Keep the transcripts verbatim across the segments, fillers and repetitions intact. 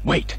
Wait.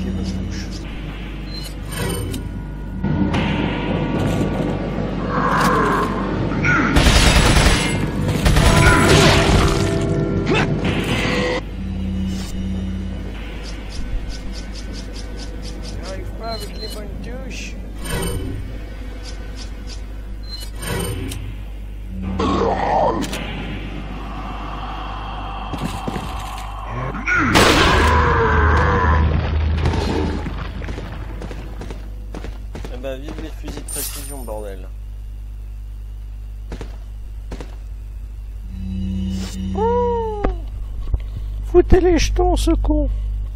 vérifier votre bouche. J'arrive pas avec les bonnes touches. Eh ben vive les fusils de précision, bordel. Oh, foutez les jetons, ce con.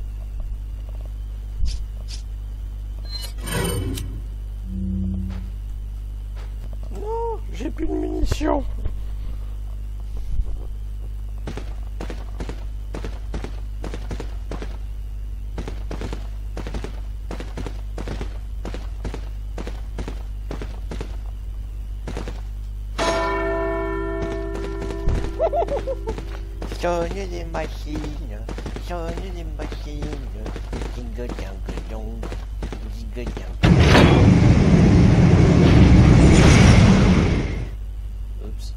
Non, j'ai plus de munitions. Sonne des machines, sonne des machines, jingle jangle jong, jingle jangle. Oups.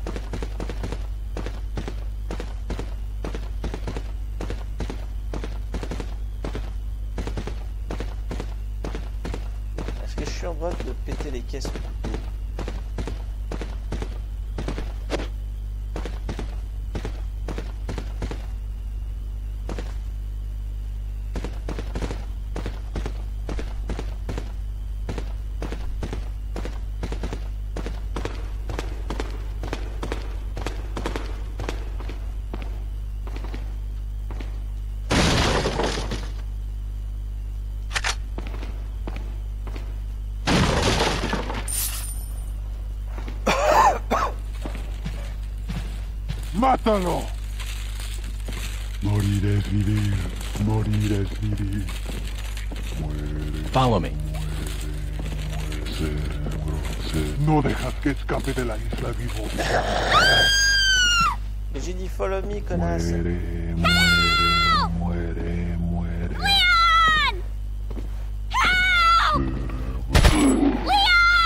Est-ce que je suis en droit de péter les caisses au couteau? ¡Mátalo! Morir es vivir, morir es vivir. Muere, Follow me. muere, cerebro, cerebro. No dejas que escape de la isla vivo. Mais j'ai dit follow me, connasse. Muere, muere, muere, muere. Leon! Help! Leon! Help!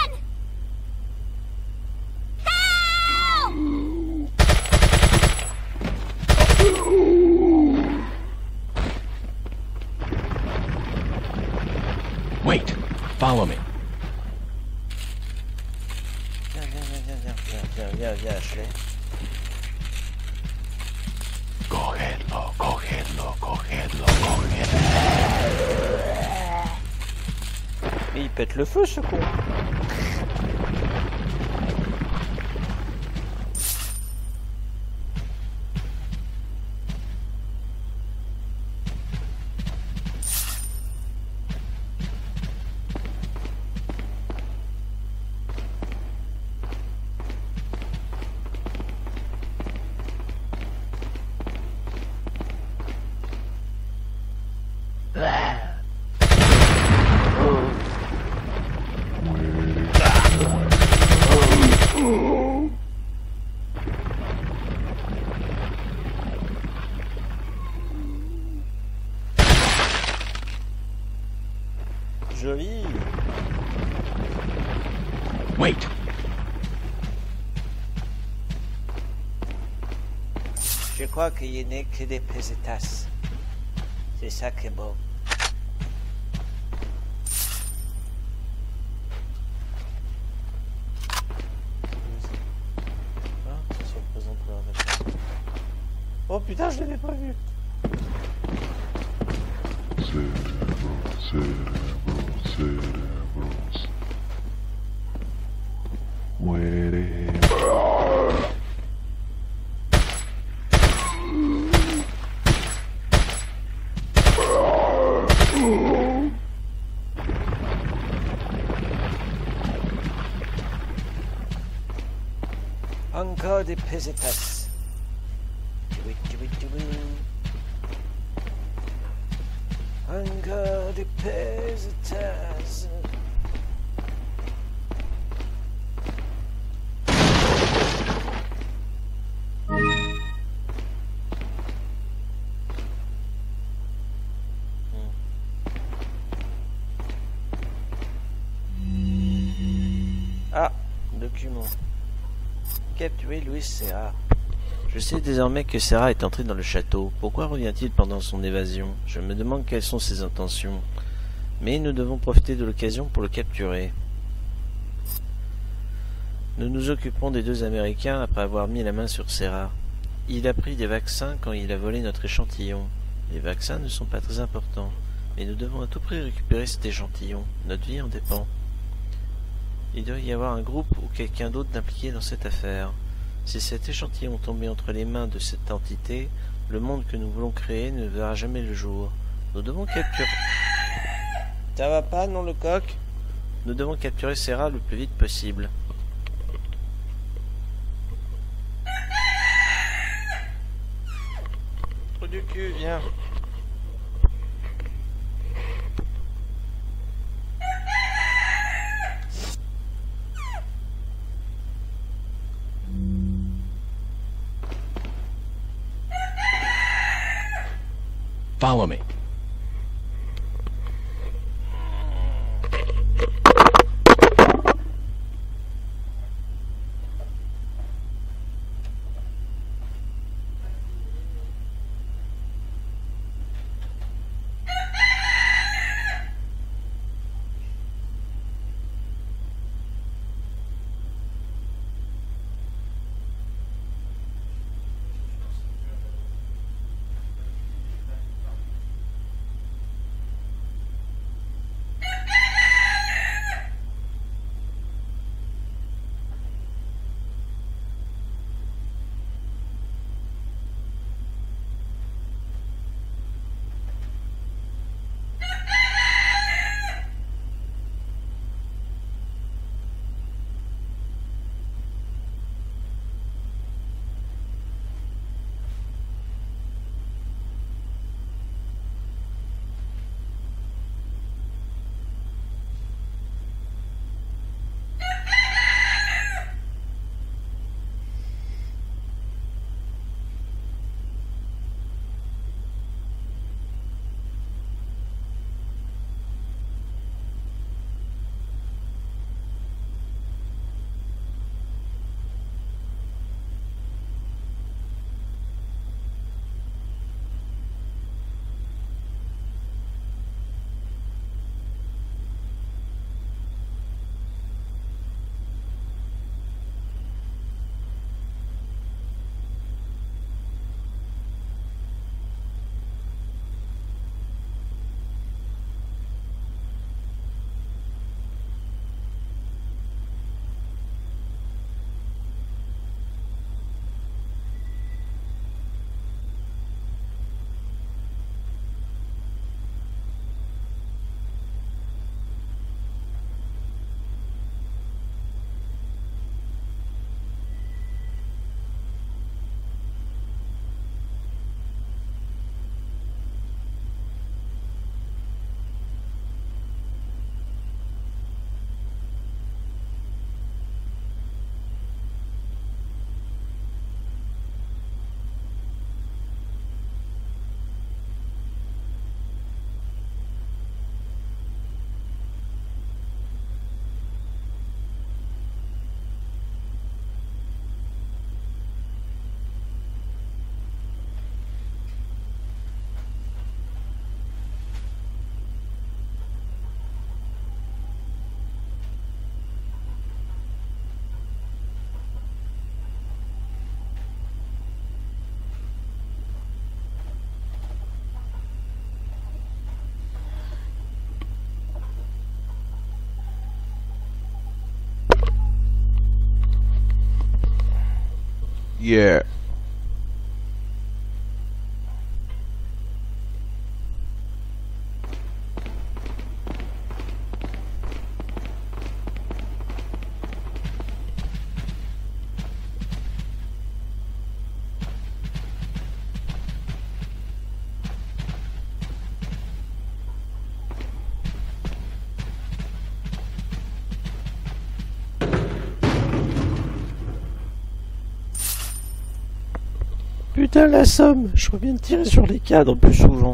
Wait. Follow me. Viens, viens, viens, viens, viens, viens, viens, viens, Ashley. Cogedlo, cogedlo, cogedlo, cogedlo. Mais il pète le feu, ce con. Joli. Wait. Je crois qu'il n'est que des pesetas. C'est ça qui est beau. Ah, ça se représente là, d'accord. Oh putain, je l'avais pas vu. Cerebro, cerebro, cerebros. Muere. Encore des pesetas. Tchoui, tchoui, tchoui. Encore des pesetas. document. Capturer Luis Serra. Je sais désormais que Serra est entré dans le château. Pourquoi revient-il pendant son évasion? Je me demande quelles sont ses intentions. Mais nous devons profiter de l'occasion pour le capturer. Nous nous occuperons des deux Américains après avoir mis la main sur Serra. Il a pris des vaccins quand il a volé notre échantillon. Les vaccins ne sont pas très importants, mais nous devons à tout prix récupérer cet échantillon. Notre vie en dépend. Il doit y avoir un groupe ou quelqu'un d'autre d'impliqué dans cette affaire. Si cet échantillon tombait entre les mains de cette entité, le monde que nous voulons créer ne verra jamais le jour. Nous devons capturer... Ça va pas, non, le coq? Nous devons capturer Serra le plus vite possible. Trou du cul, viens. Follow me. Yeah. Putain, la somme, je reviens de tirer sur les cadres plus souvent.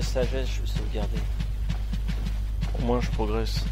la sagesse, je veux sauvegarder. Au moins je progresse.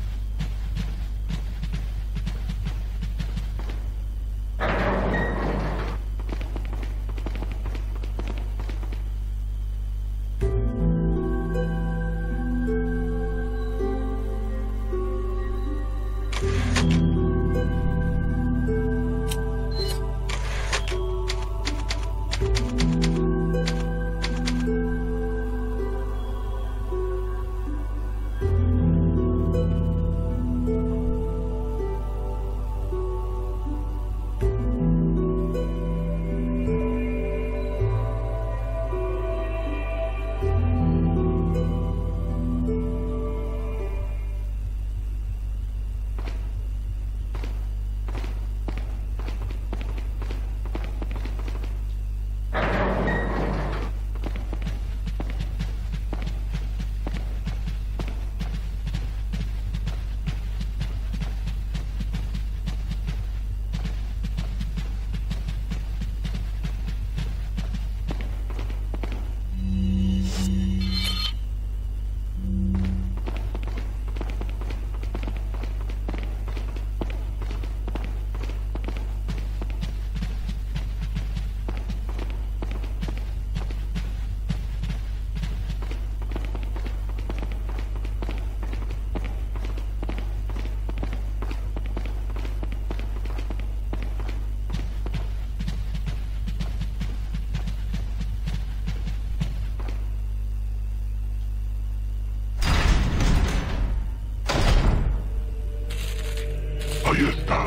Ahí está.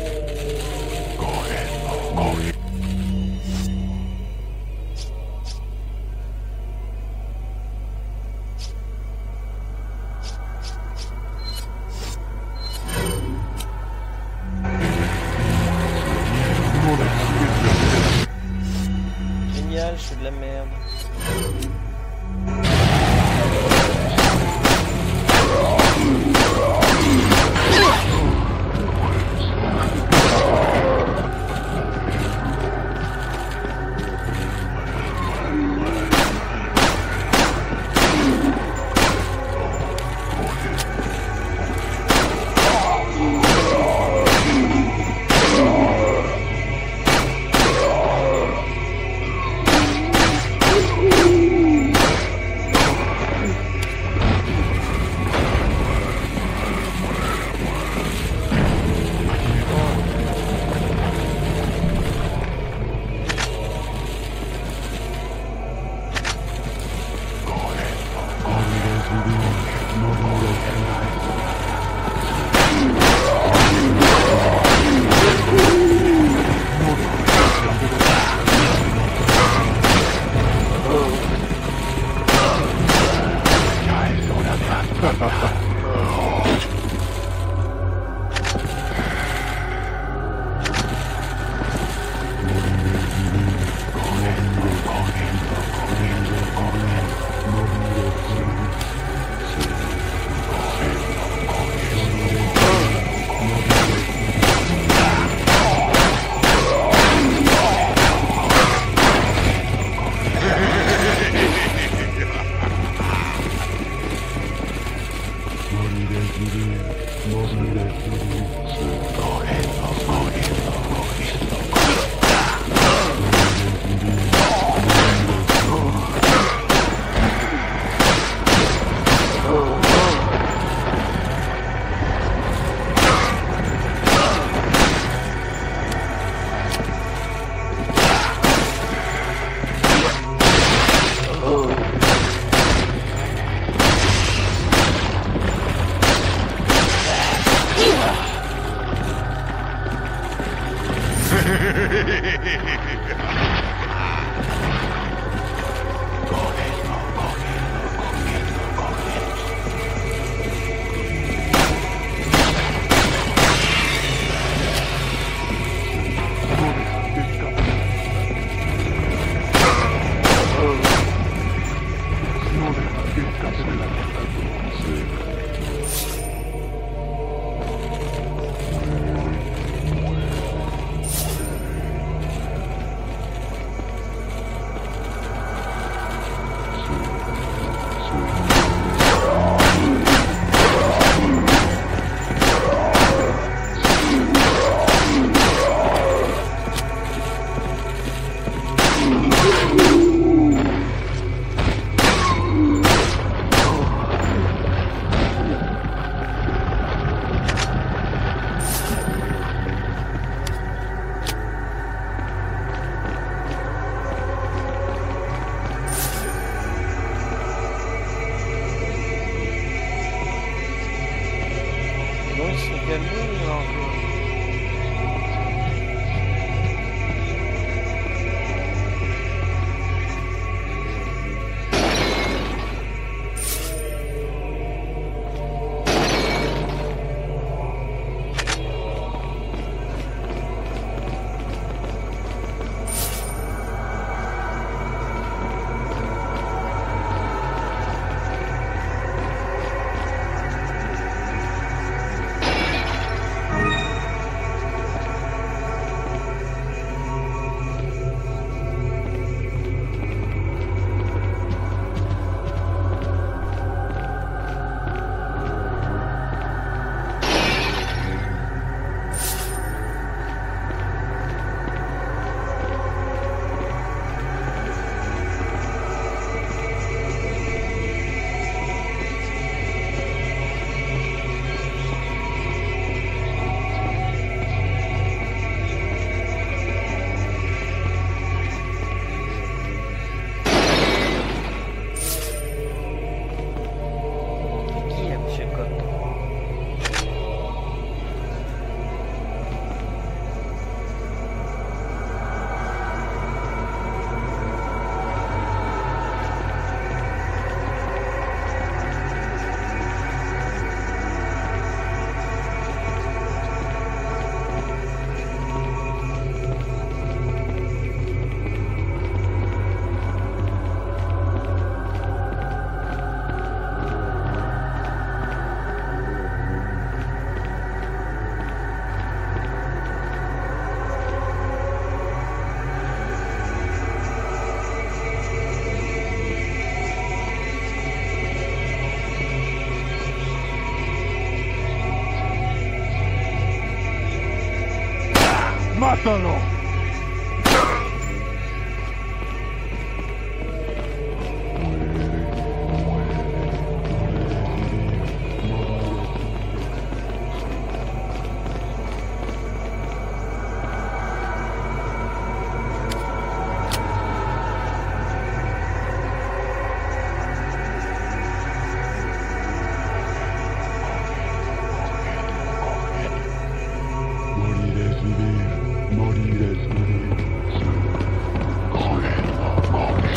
Cógelo, cógelo. Génial, je fais de la merde. ¡Mátalo! Morirás vivir, morirás vivir. Coge, coge.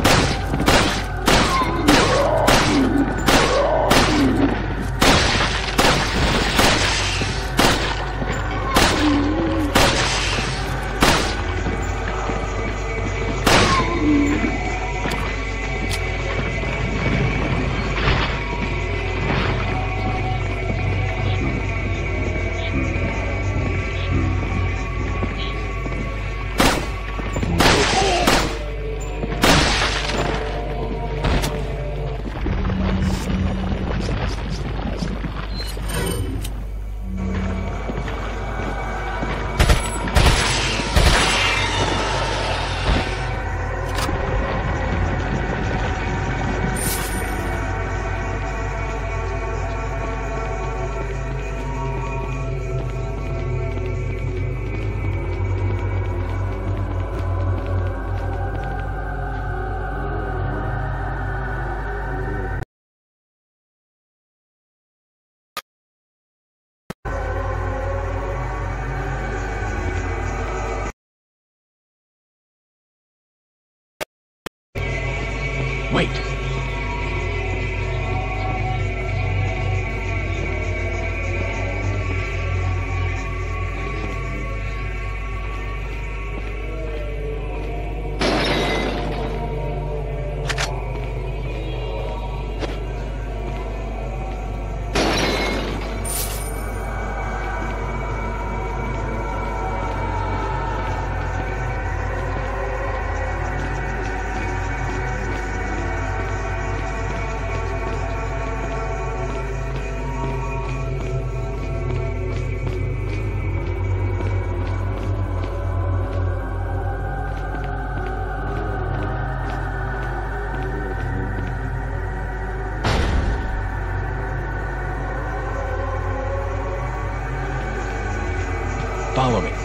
Wait. Follow me.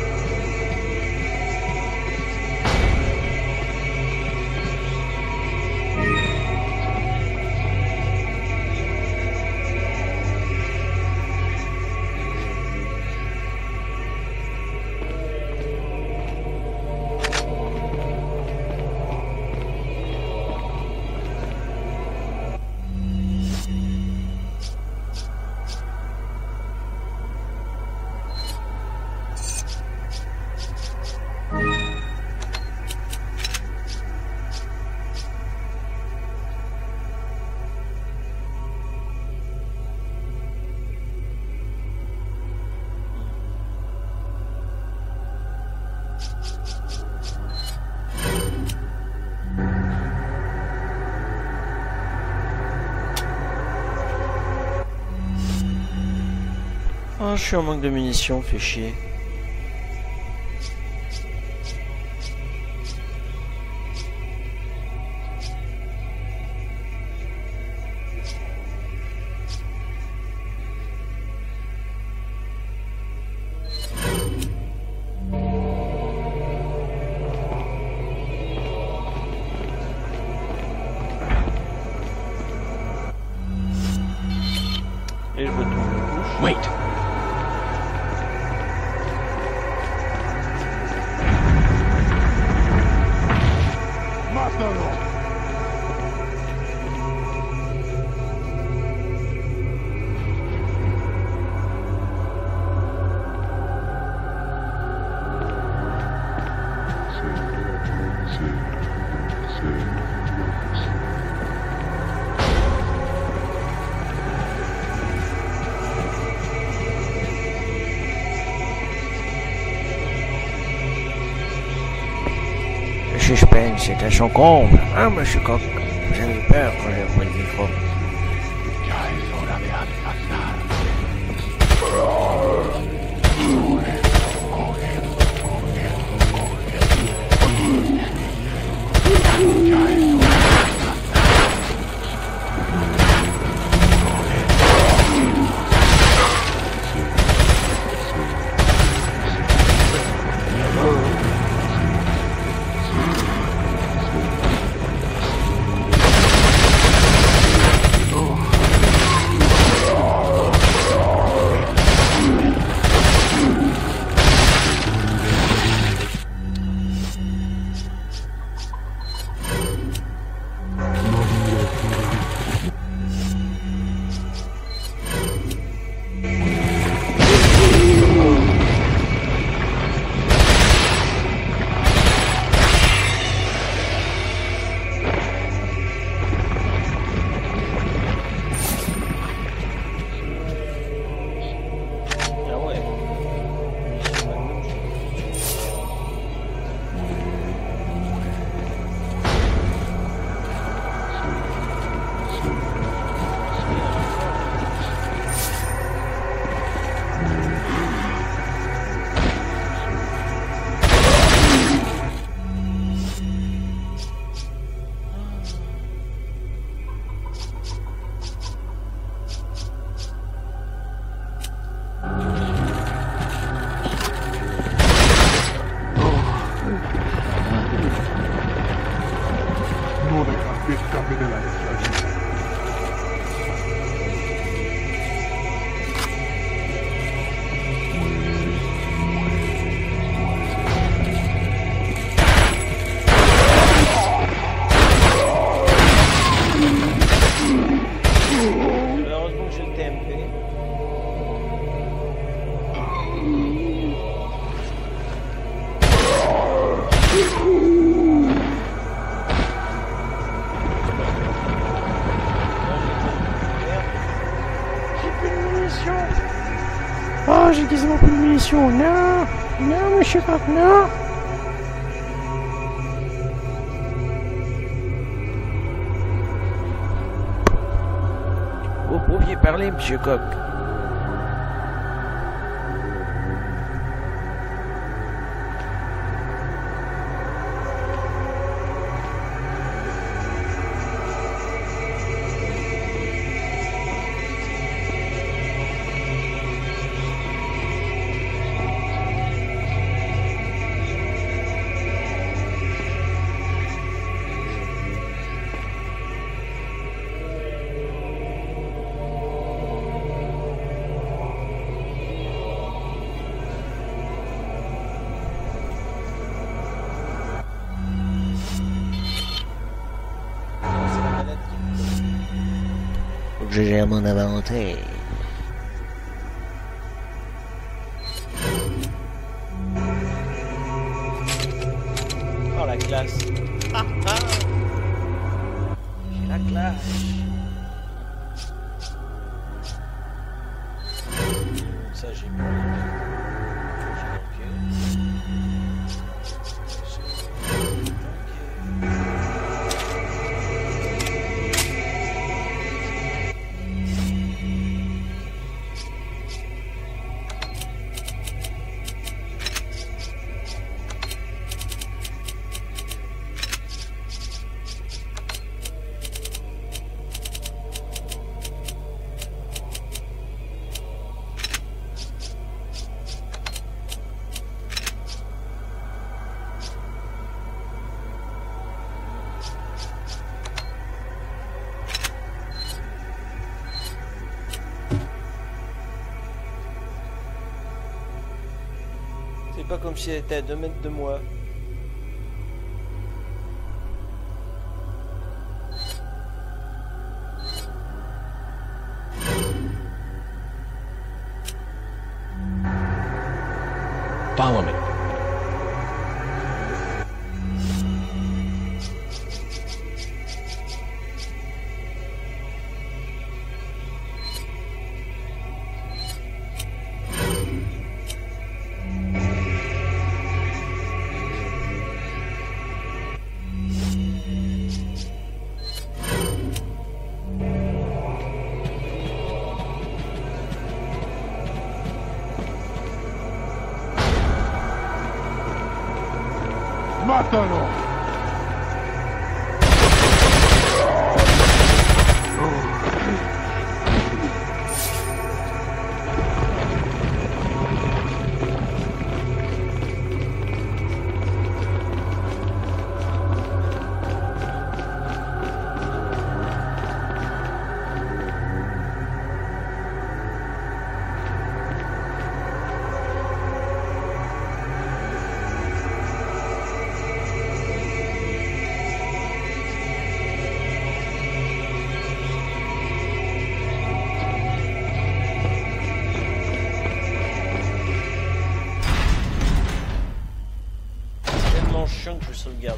Oh, je suis en manque de munitions, fait chier. Et je retourne le couche. Wait. ¡Mátalo! Sí, sí, sí. Le suspense est à son comble. Ah, monsieur Coq, vous avez peur quand j'ai pris le micro. Ya es hora de alcanzar. que escape de la isla libre. Heureusement que j'ai le T M P. Oh, j'ai quasiment plus de munitions. Non, non, monsieur Coq, non. Vous pouviez parler, monsieur Coq. Faut que je gère mon inventaire. Oh la classe. Ah, ah. J'ai la classe. Ça j'ai pas. J'ai manqué. C'est pas comme si elle était à deux mètres de moi. Follow me. ¡Mátalo! Chiant que je sauvegarde.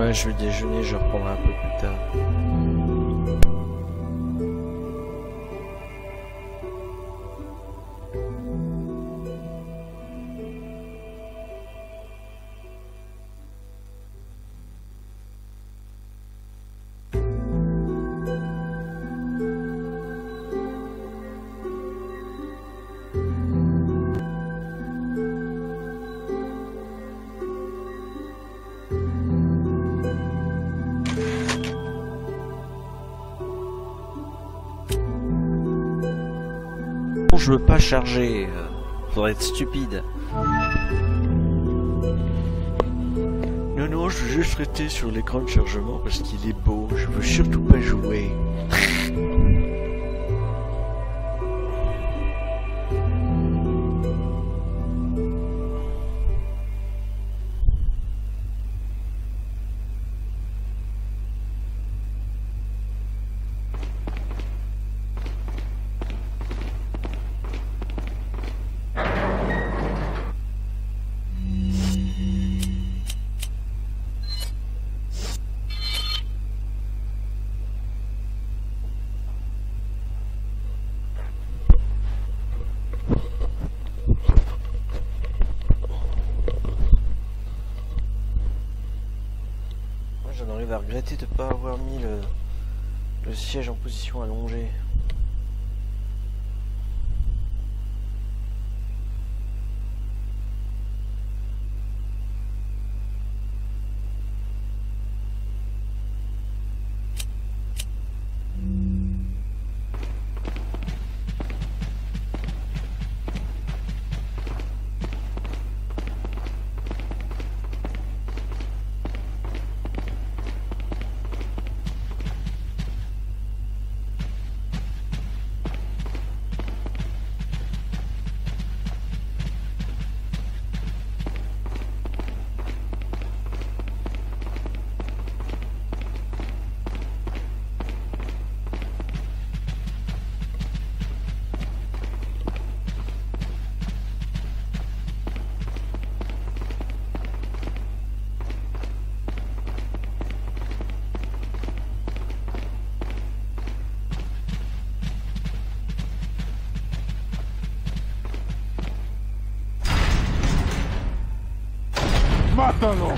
Ouais, je vais déjeuner, je reprendrai un peu plus tard. Je veux pas charger, euh, faudrait être stupide. Non, non, je veux juste rester sur l'écran de chargement parce qu'il est beau, je veux surtout pas jouer. J'en arrive à regretter de ne pas avoir mis le, le siège en position allongée. ¡Mátalo!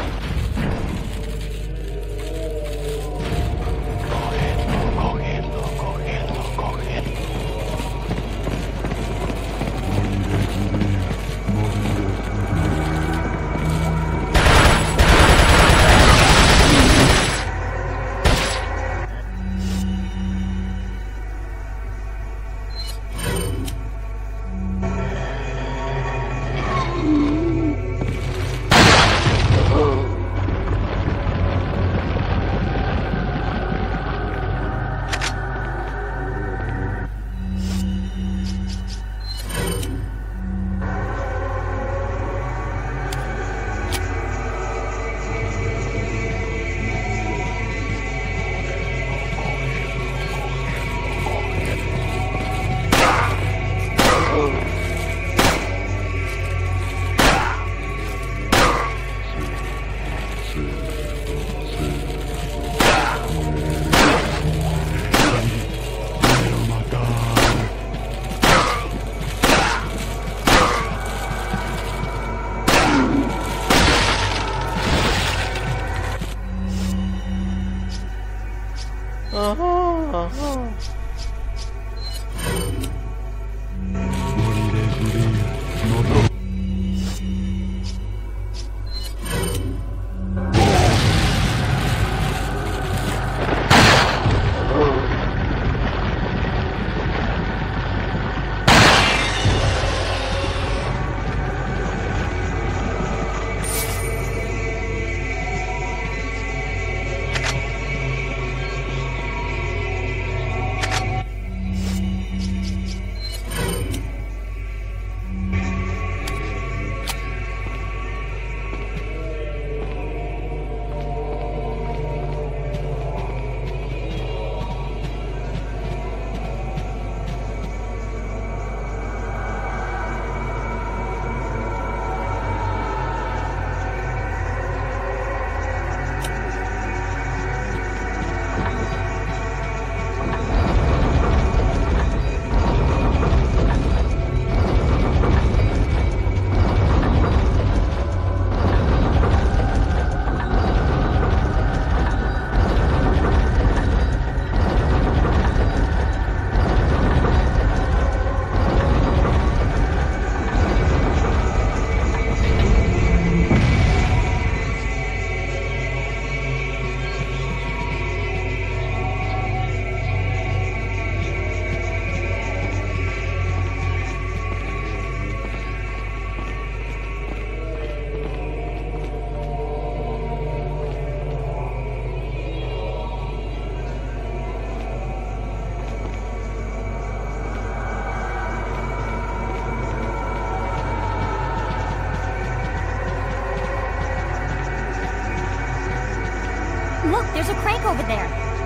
There's a crank over there.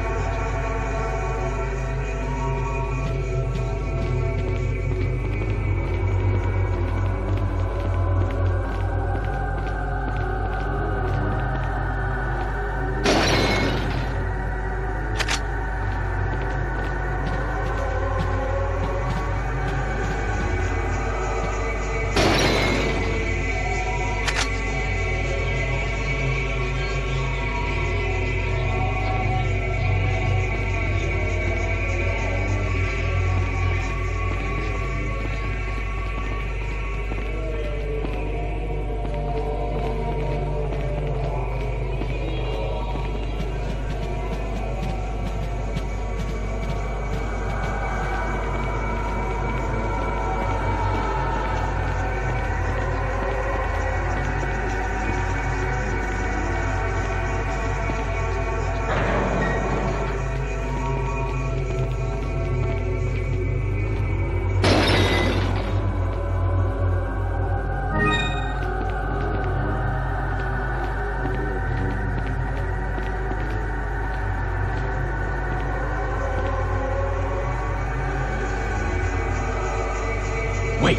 Wait.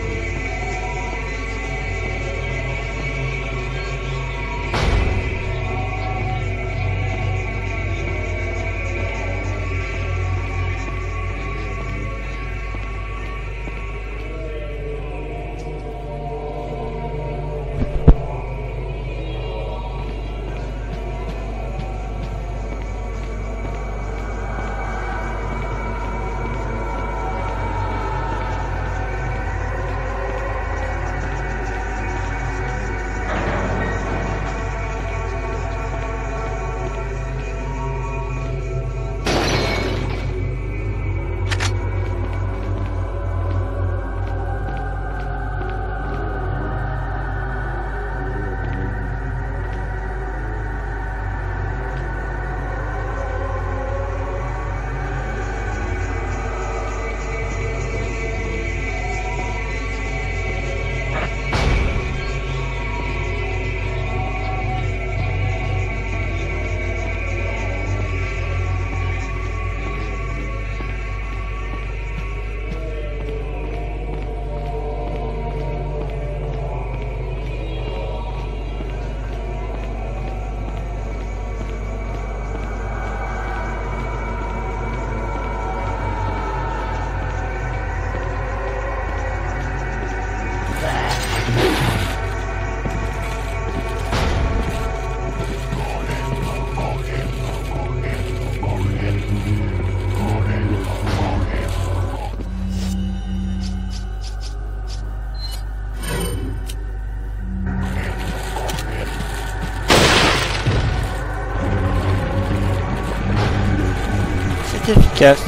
Efficace.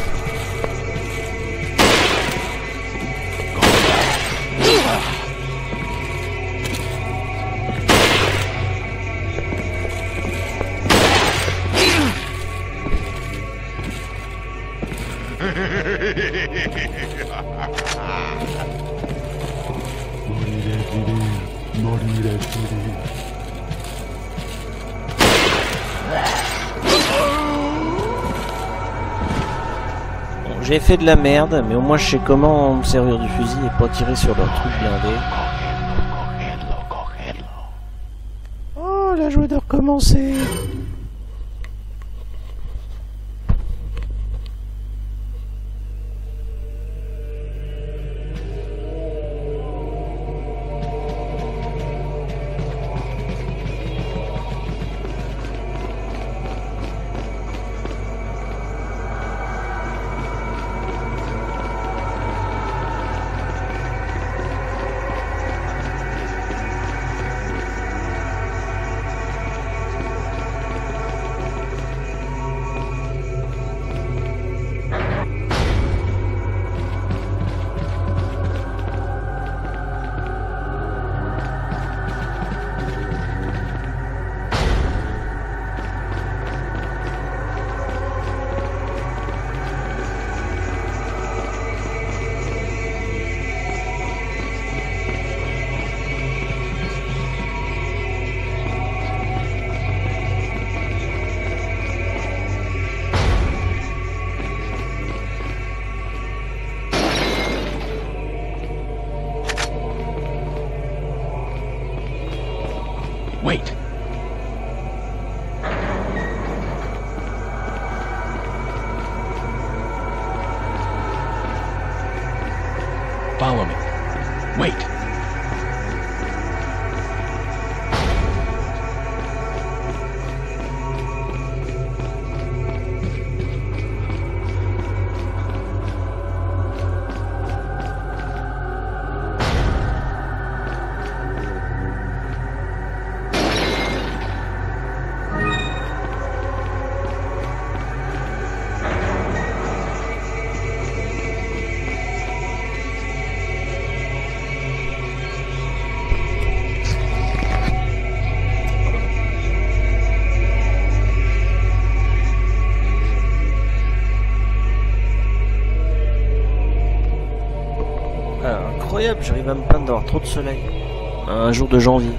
J'ai fait de la merde, mais au moins je sais comment me servir du fusil et pas tirer sur leur truc blindé. Oh, la joie de recommencer. Wait. Follow me. Wait. Incroyable, j'arrive à me plaindre d'avoir trop de soleil. Un jour de janvier.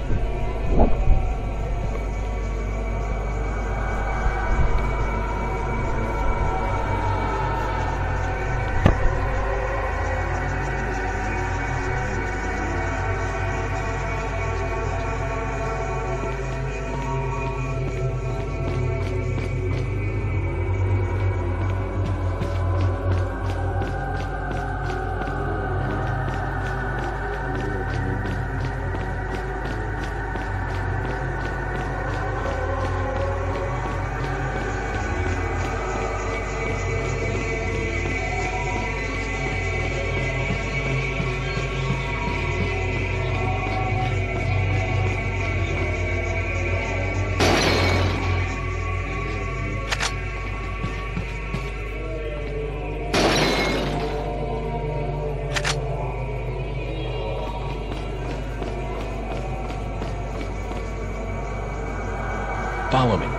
Follow me.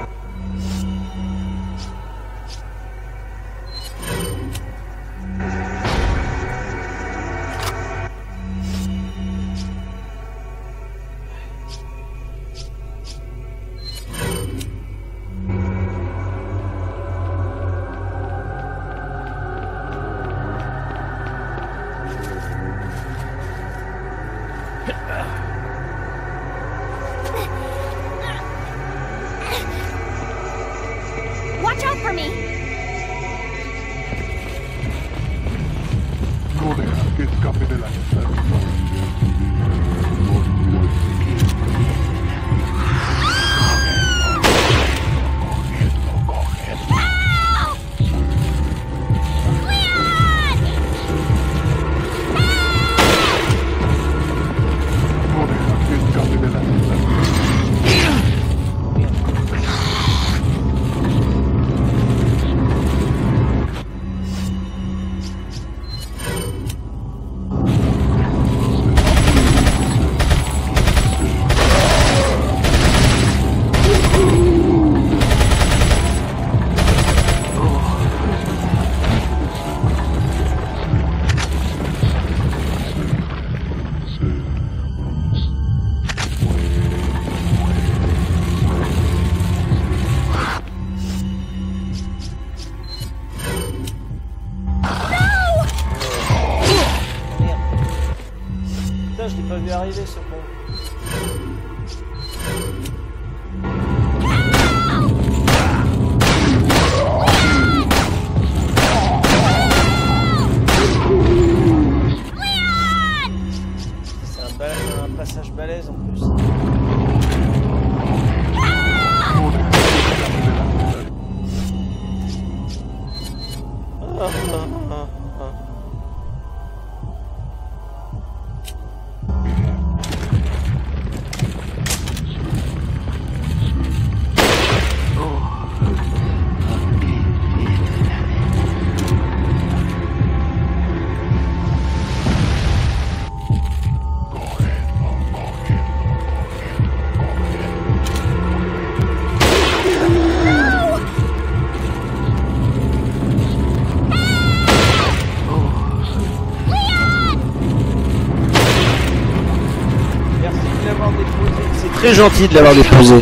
Watch out for me! No dejar que escape de la isla. No dejar que escape de la isla. Putain, je l'ai pas vu arriver ce con. C'est un, bal- un passage balèze en plus. Ah, ah, ah, ah. C'est très gentil de l'avoir déposé.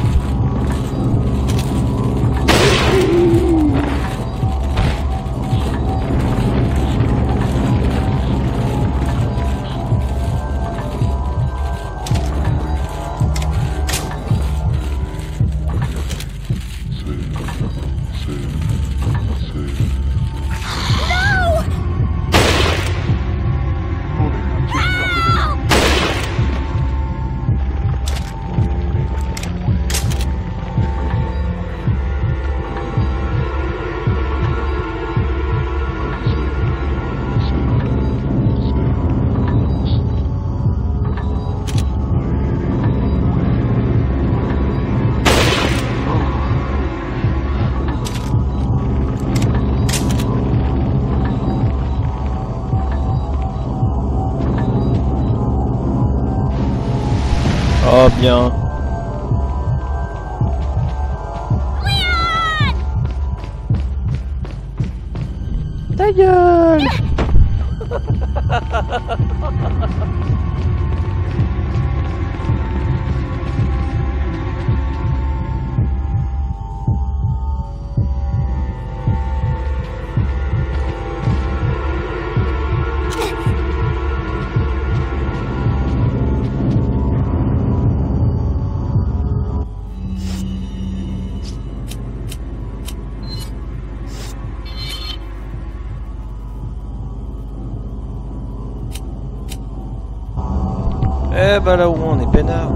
Oh bien. Ta gueule. Eh bah là où on est peinard.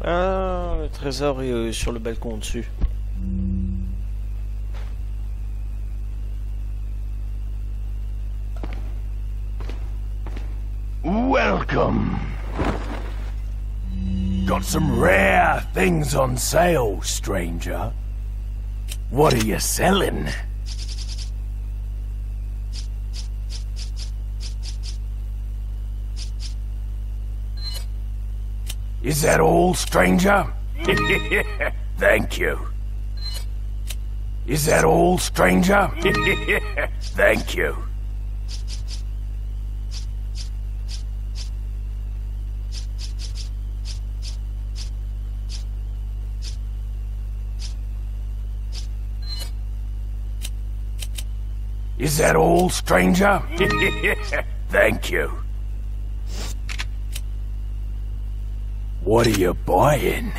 Ah, le trésor est euh, sur le balcon au-dessus. Welcome. Got some rare things on sale, stranger. What are you selling? Is that all, stranger? Thank you. Is that all, stranger? Thank you. Is that all, stranger? Thank you. What are you buying?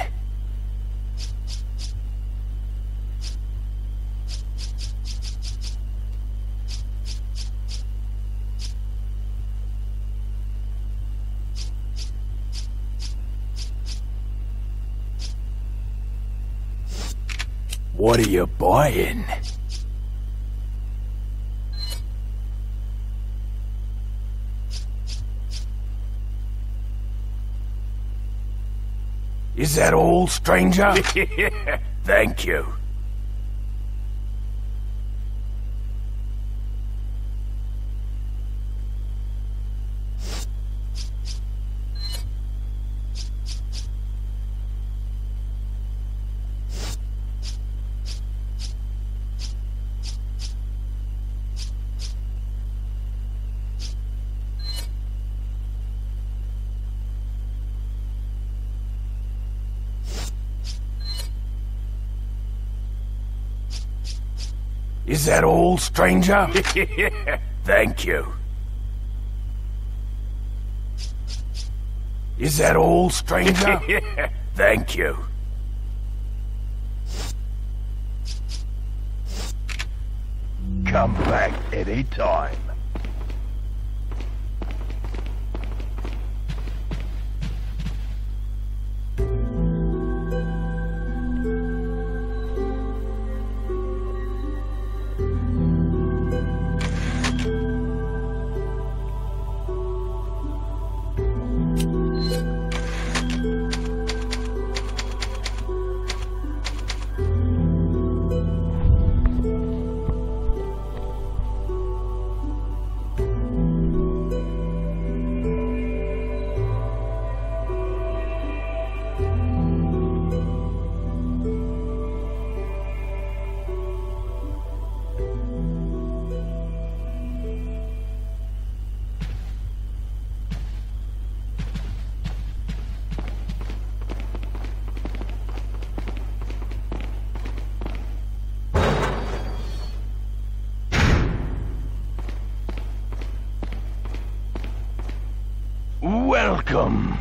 What are you buying? Is that all, stranger? Thank you. Is that all, stranger? Thank you. Is that all, stranger? Thank you. Come back any time. Welcome.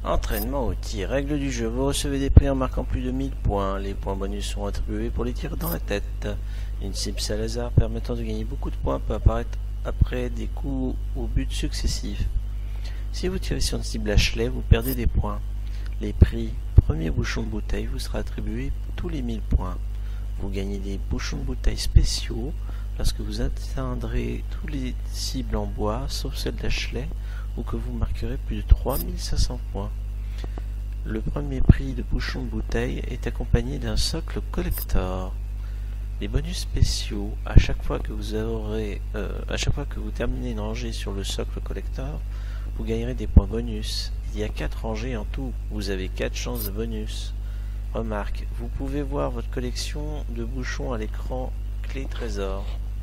Entraînement au tir. Règle du jeu. Vous recevez des prix en marquant plus de mille points. Les points bonus sont attribués pour les tirs dans la tête. Une cible Salazar permettant de gagner beaucoup de points peut apparaître après des coups au but successifs. Si vous tirez sur une cible Ashley, vous perdez des points. Les prix premier bouchon de bouteille vous sera attribué tous les mille points. Vous gagnez des bouchons de bouteille spéciaux lorsque vous atteindrez tous les cibles en bois, sauf celle d'Ashley, ou que vous marquerez plus de trois mille cinq cents points. Le premier prix de bouchon de bouteille est accompagné d'un socle collector. Les bonus spéciaux, à chaque fois que vous aurez, euh, à chaque fois que vous terminez une rangée sur le socle collector, vous gagnerez des points bonus. Il y a quatre rangées en tout, vous avez quatre chances de bonus. Remarque, vous pouvez voir votre collection de bouchons à l'écran clé trésor.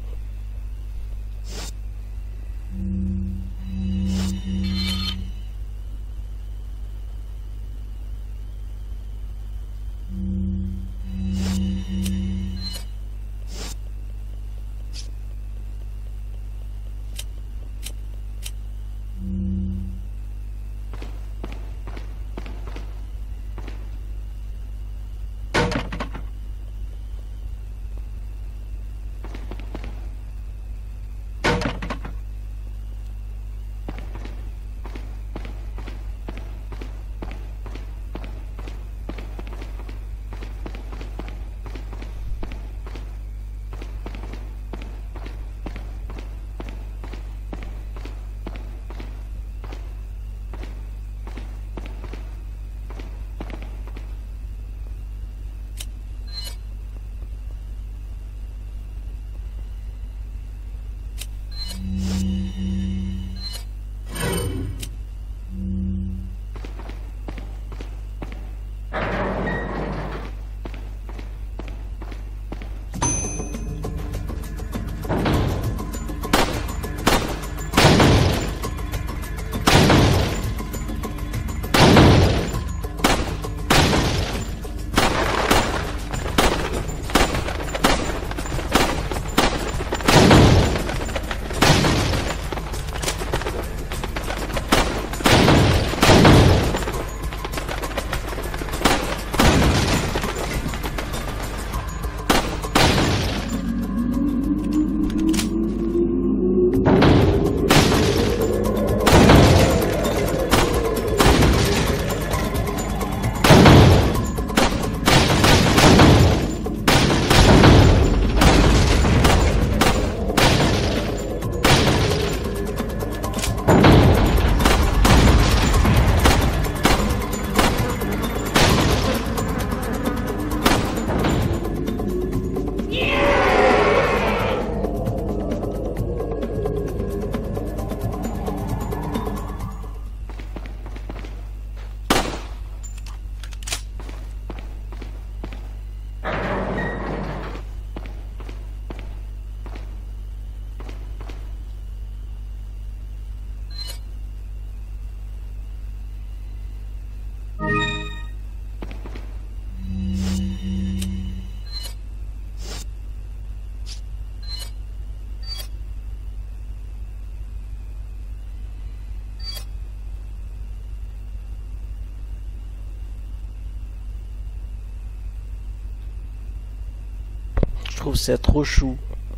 Je trouve ça trop chou.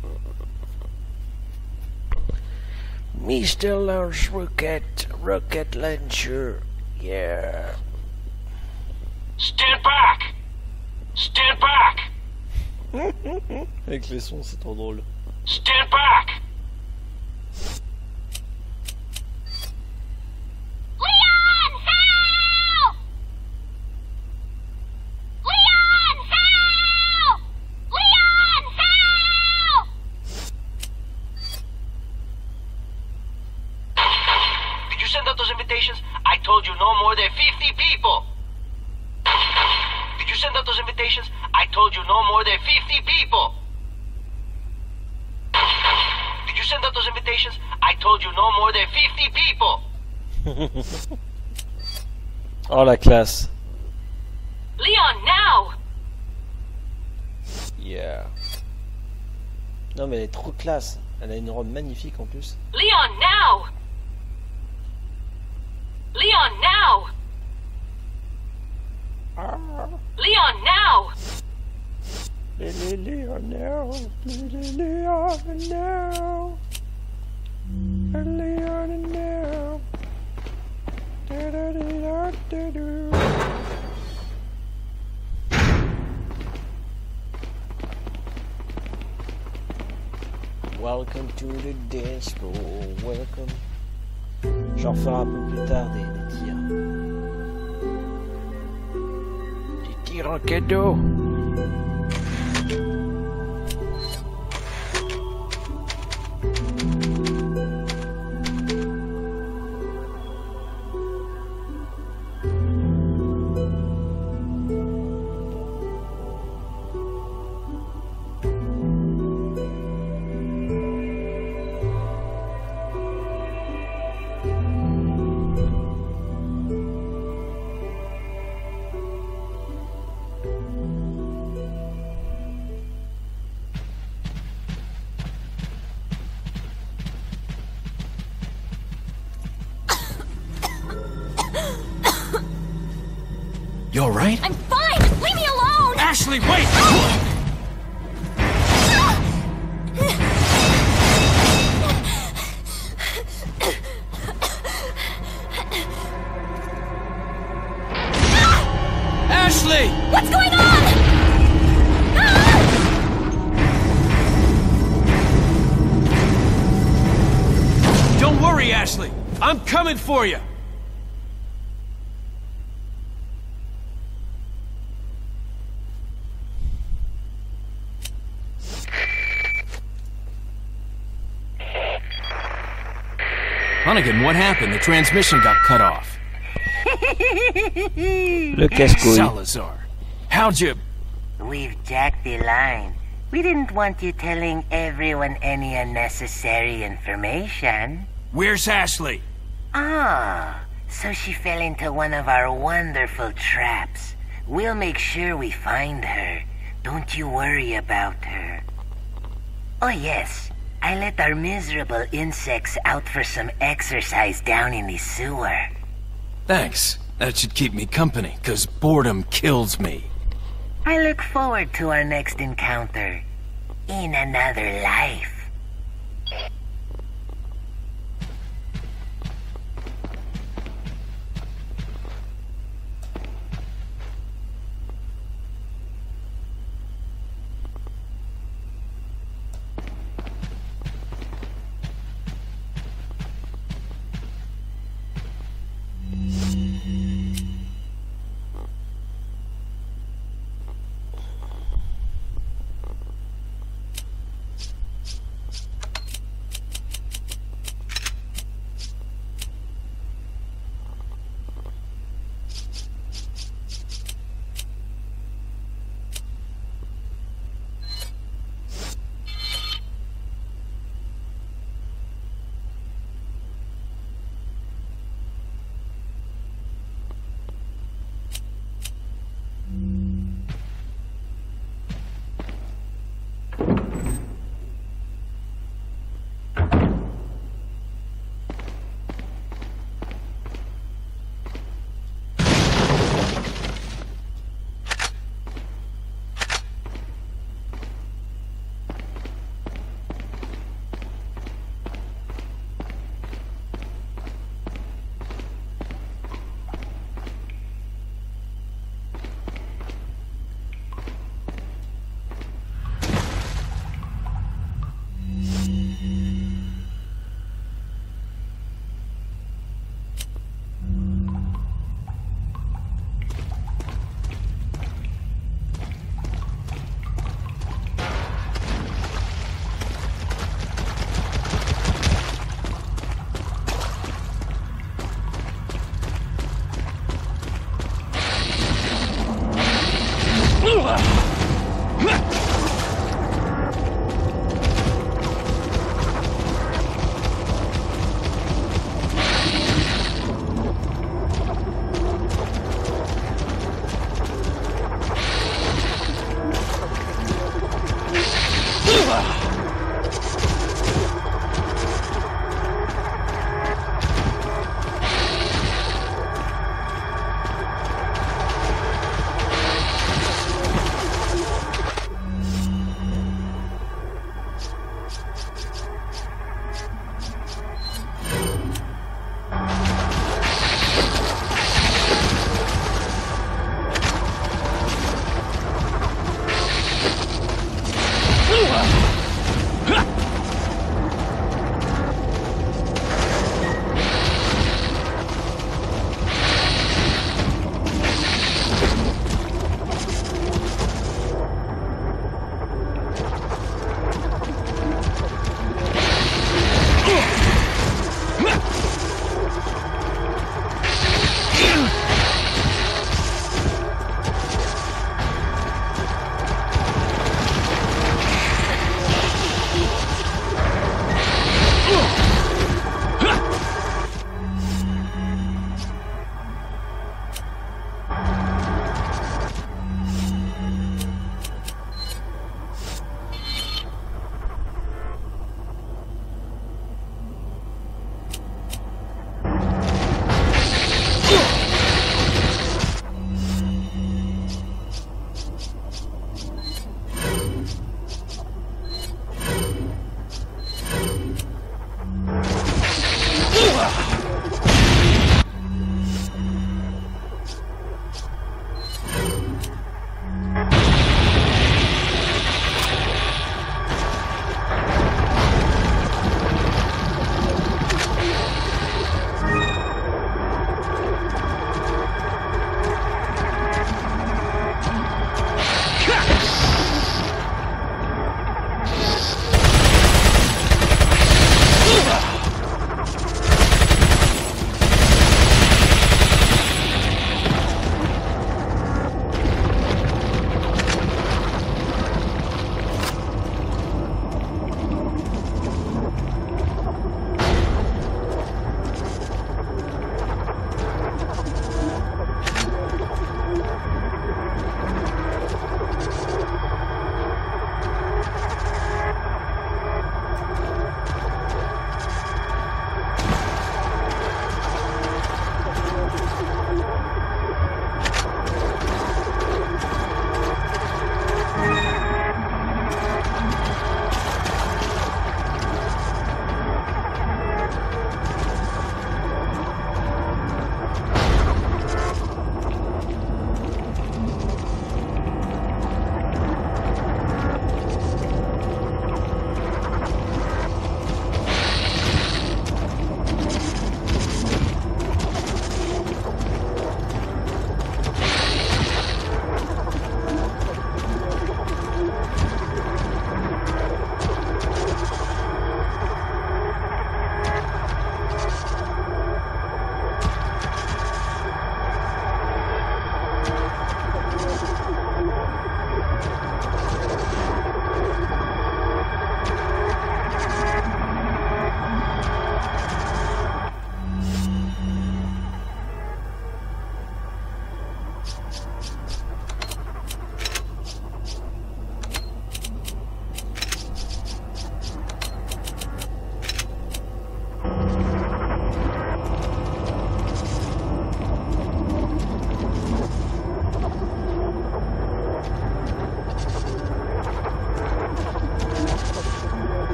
Mister Launch Rocket, Rocket Launcher, yeah. Stand back! Stand back! Avec les sons, c'est trop drôle. Stand back! Leon, help! Leon, help! Leon, help! Did you send out those invitations? I told you no more than fifty people! Did you send out those invitations? I told you no more than fifty people! Did you send out those invitations? I told you no more than fifty people! Oh la classe. Leon, now! Yeah. Non mais elle est trop classe. Elle a une robe magnifique en plus. Leon, now! Leon, now! now, Leon and now, Leon and now. Da da da da da. Welcome to the dance floor, welcome. J'en ferai un peu plus tard des, des tirs. Des tirs en cadeau. You alright? I'm fine! Leave me alone! Ashley, wait! Ashley! What's going on? Don't worry, Ashley. I'm coming for you. Hunnigan, what happened? The transmission got cut off. Le casse-couille. Salazar, how'd you... We've jacked the line. We didn't want you telling everyone any unnecessary information. Where's Ashley? Ah, so she fell into one of our wonderful traps. We'll make sure we find her. Don't you worry about her. Oh yes, I let our miserable insects out for some exercise down in the sewer. Thanks. That should keep me company, 'cause boredom kills me. I look forward to our next encounter. In another life.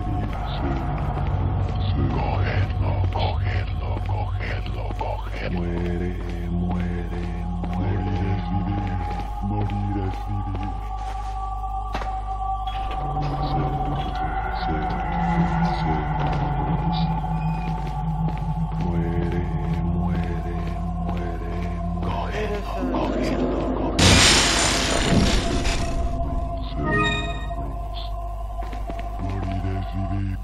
Cogedlo, cogedlo, cogedlo, cogedlo. Muere, muere, morir es vivir, morir es vivir. Ser, ser, ser. Muere, muere, muere, cogedlo, cogedlo, cogedlo. Ser, morir es vivir.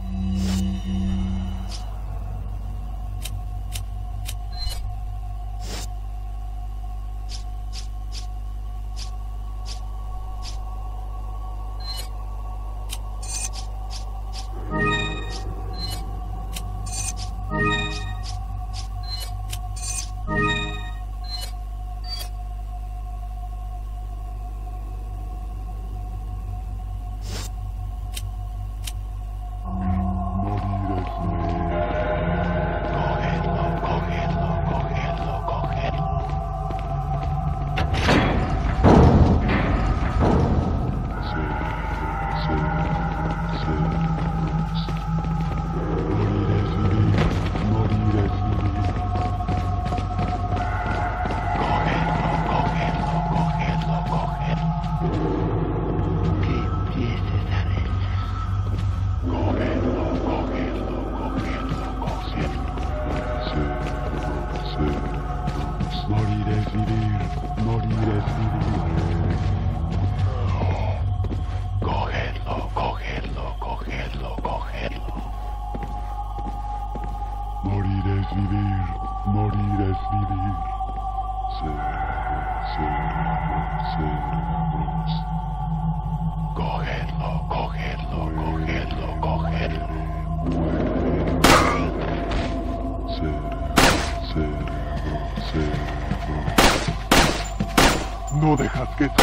Morir es vivir, morir es vivir. Cogedlo, cogedlo, cogedlo, cogedlo. Morir es vivir, morir es vivir. Cerebros, cerebros, cerebros. Cogedlo, cogedlo, cogedlo, cogedlo. Cerebros, cerebros, cerebros. No dejas que te...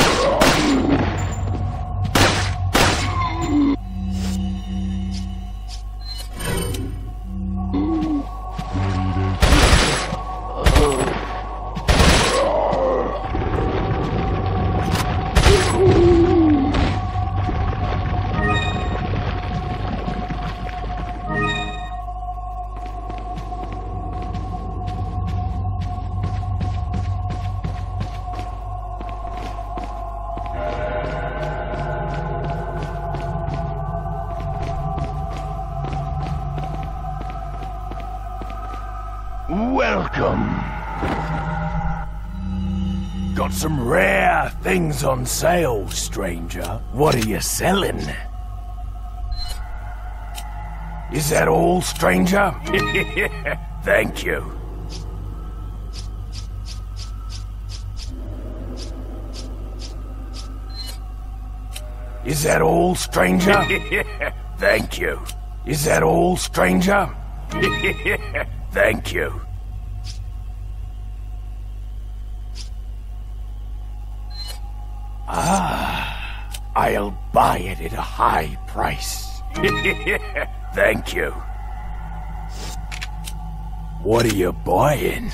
Welcome. Got some rare things on sale, stranger. What are you selling? Is that all, stranger? Thank you. Is that all, stranger? Thank you. Is that all, stranger? Thank you. Ah, I'll buy it at a high price. Thank you. What are you buying?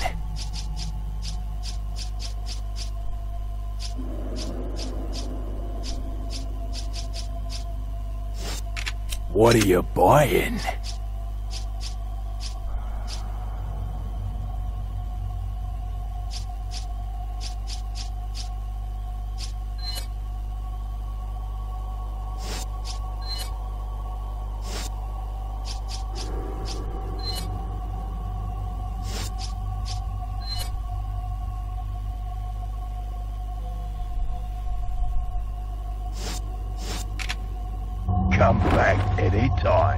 What are you buying? Come back any time.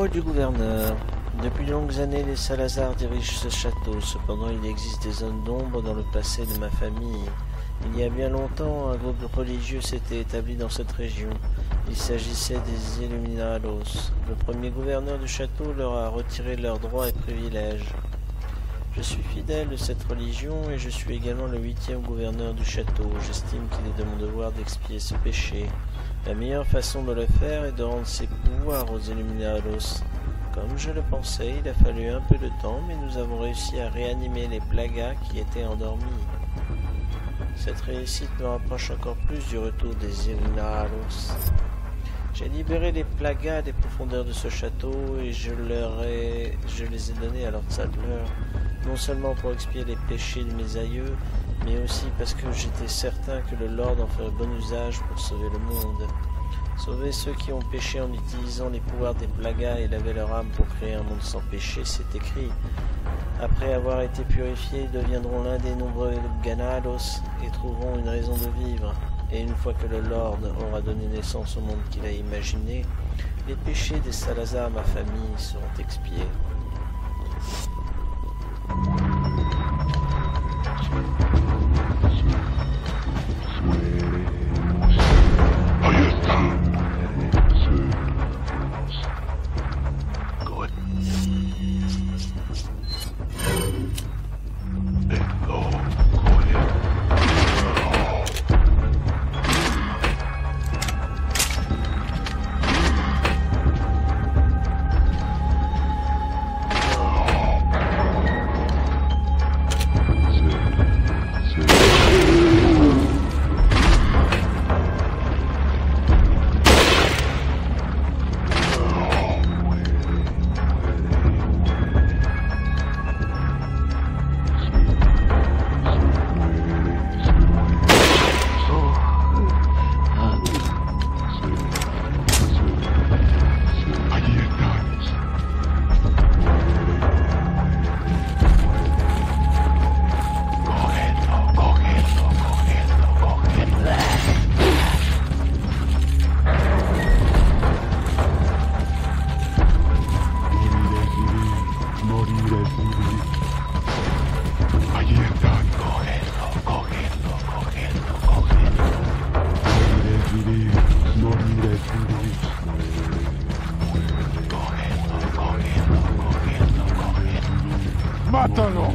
Bureau du gouverneur. Depuis de longues années, les Salazar dirigent ce château. Cependant, il existe des zones d'ombre dans le passé de ma famille. Il y a bien longtemps, un groupe religieux s'était établi dans cette région. Il s'agissait des Illuminados. Le premier gouverneur du château leur a retiré leurs droits et privilèges. Je suis fidèle de cette religion et je suis également le huitième gouverneur du château. J'estime qu'il est de mon devoir d'expier ce péché. La meilleure façon de le faire est de rendre ses pouvoirs aux Illuminados. Comme je le pensais, il a fallu un peu de temps, mais nous avons réussi à réanimer les Plagas qui étaient endormis. Cette réussite me rapproche encore plus du retour des Illuminados. J'ai libéré les Plagas des profondeurs de ce château et je, leur ai... je les ai donnés à Lord Sadler, non seulement pour expier les péchés de mes aïeux, mais aussi parce que j'étais certain que le Lord en ferait bon usage pour sauver le monde. Sauver ceux qui ont péché en utilisant les pouvoirs des Plagas et laver leur âme pour créer un monde sans péché, c'est écrit. Après avoir été purifiés, ils deviendront l'un des nombreux Ganados et trouveront une raison de vivre. Et une fois que le Lord aura donné naissance au monde qu'il a imaginé, les péchés des Salazar, ma famille, seront expiés. Ahí está. Good. Tengo ¡Mátalo!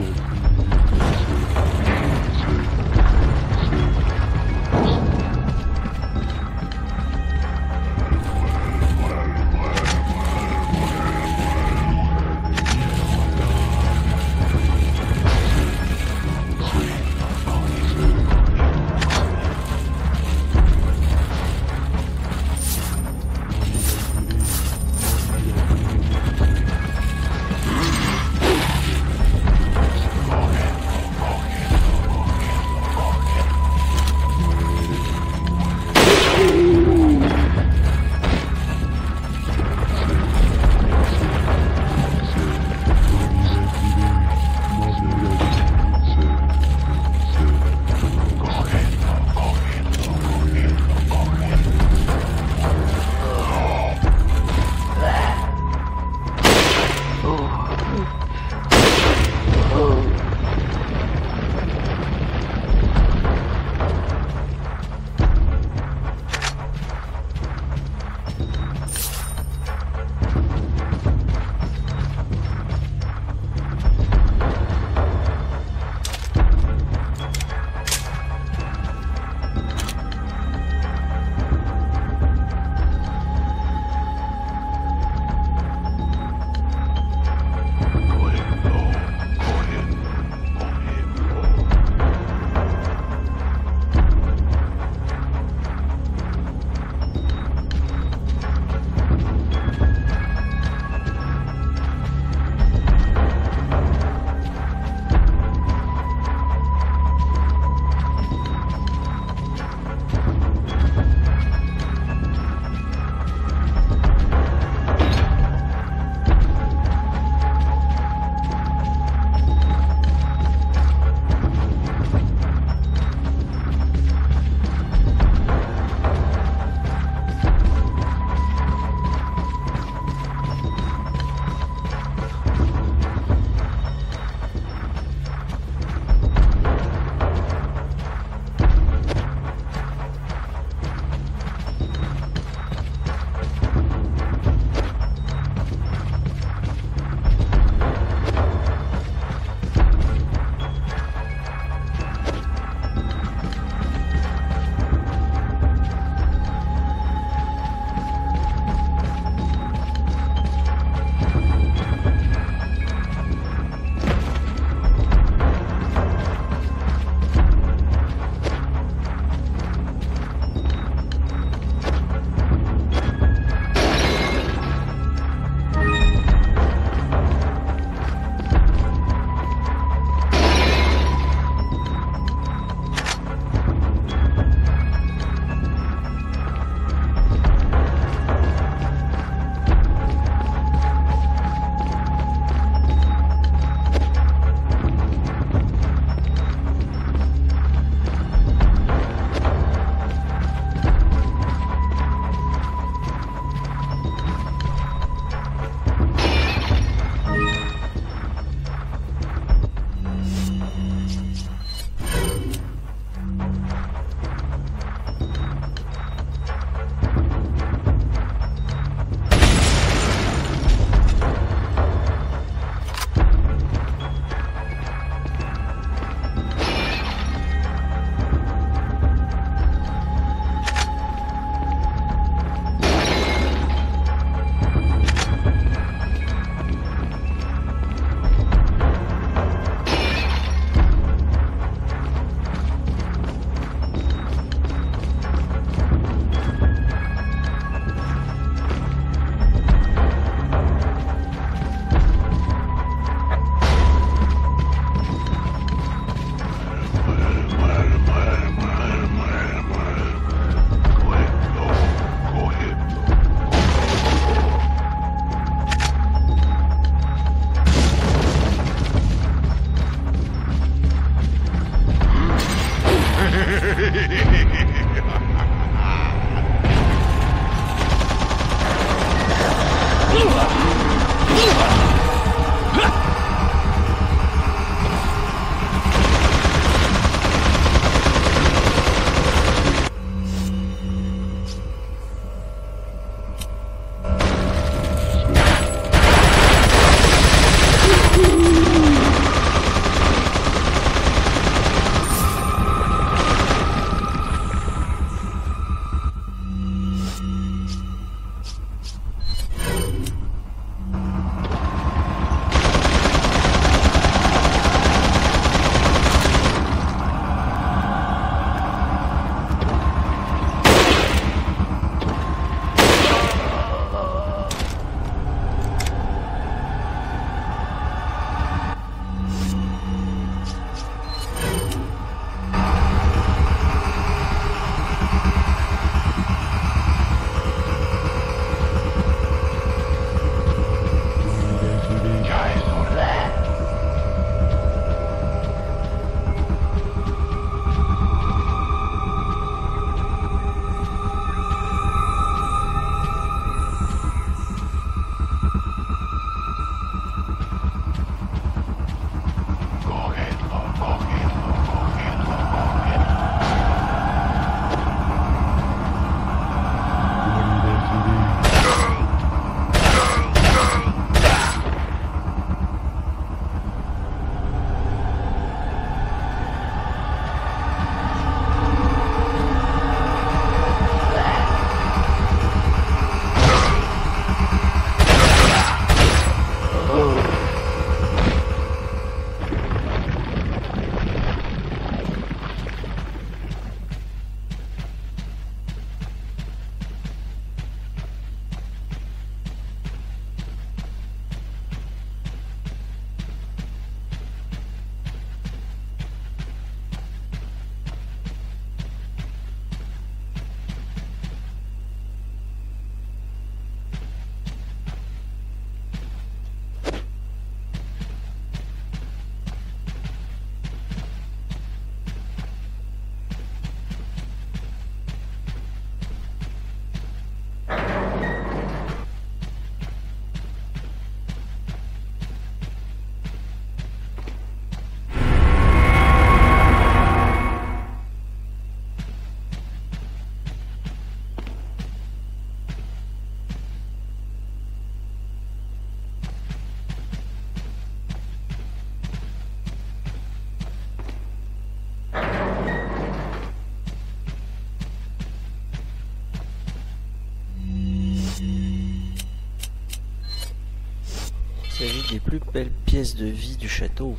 des plus belles pièces de vie du château.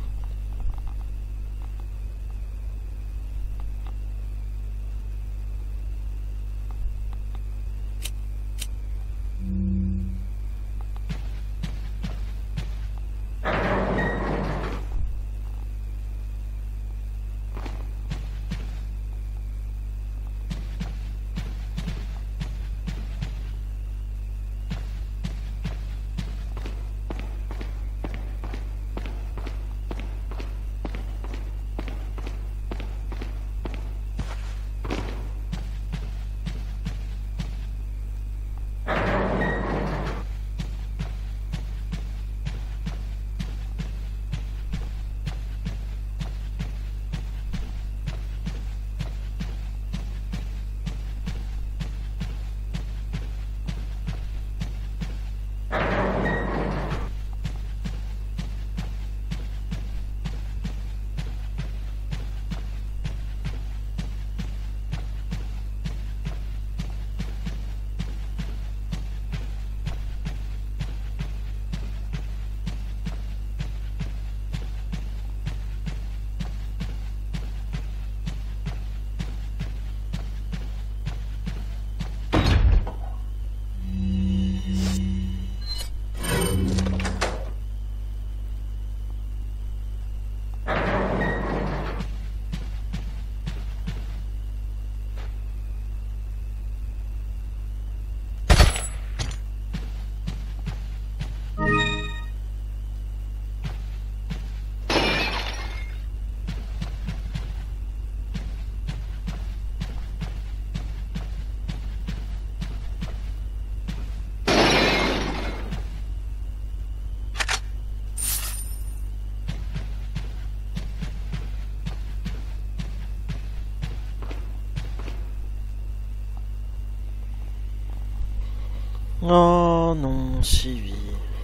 Oh non, Sylvie.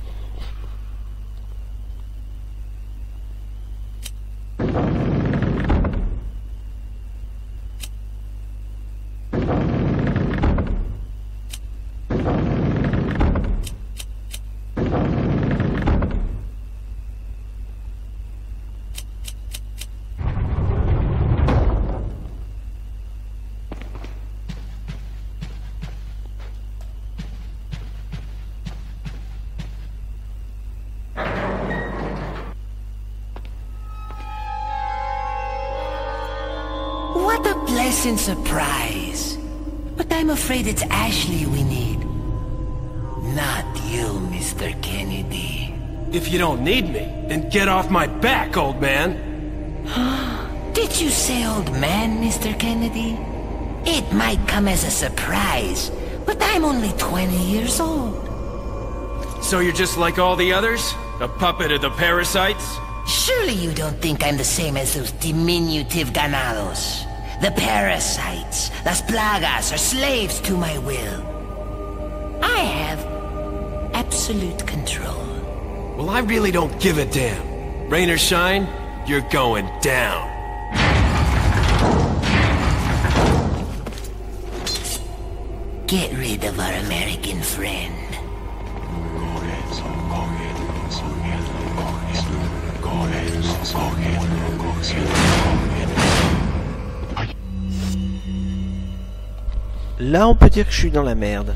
What a pleasant surprise. But I'm afraid it's Ashley we need. Not you, Mister Kennedy. If you don't need me, then get off my back, old man. Did you say old man, Mister Kennedy? It might come as a surprise, but I'm only twenty years old. So you're just like all the others? A puppet of the parasites? Surely you don't think I'm the same as those diminutive ganados. The parasites, las plagas, are slaves to my will. I have absolute control. Well, I really don't give a damn. Rain or shine, you're going down. Get rid of our American friend. Là, on peut dire que je suis dans la merde.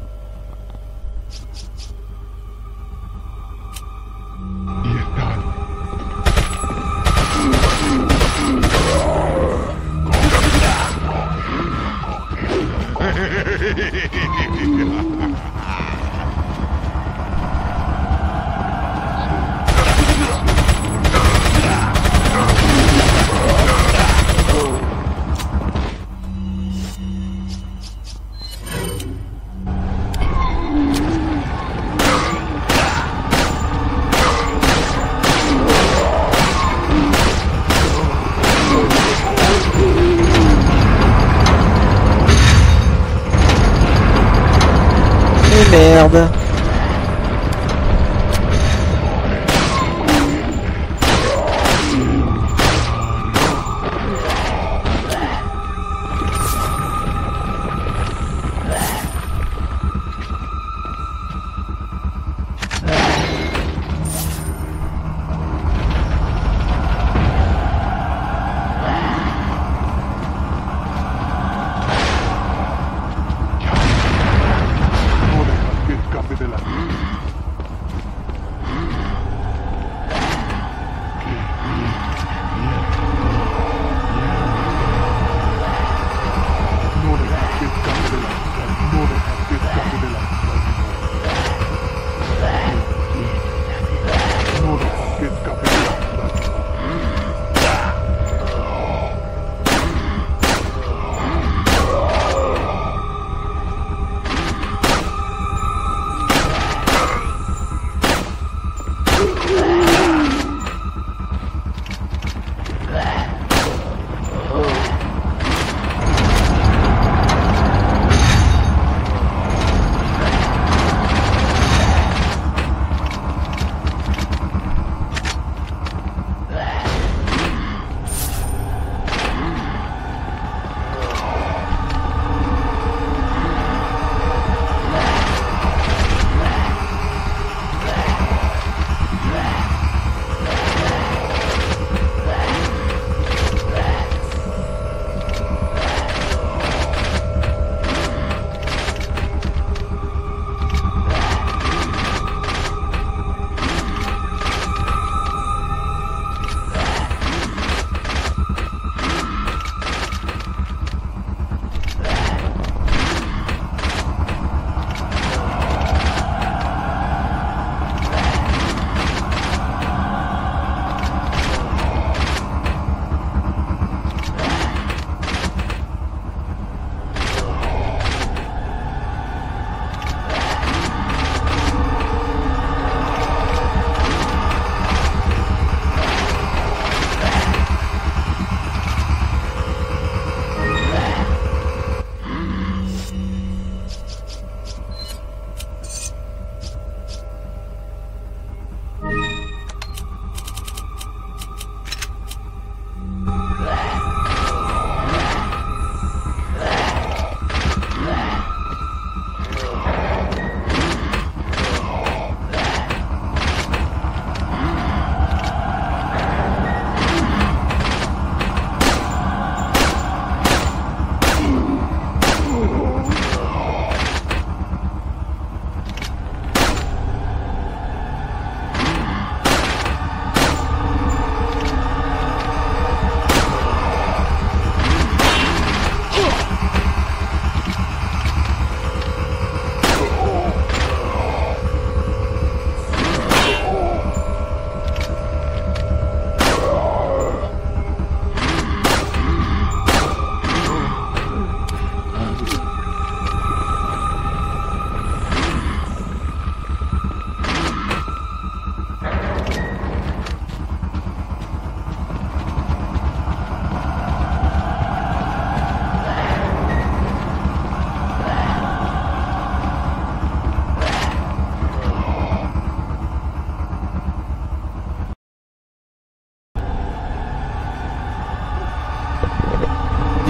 Merde.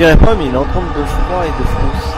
dirait pas, mais il est en trompe de froid et de frousse.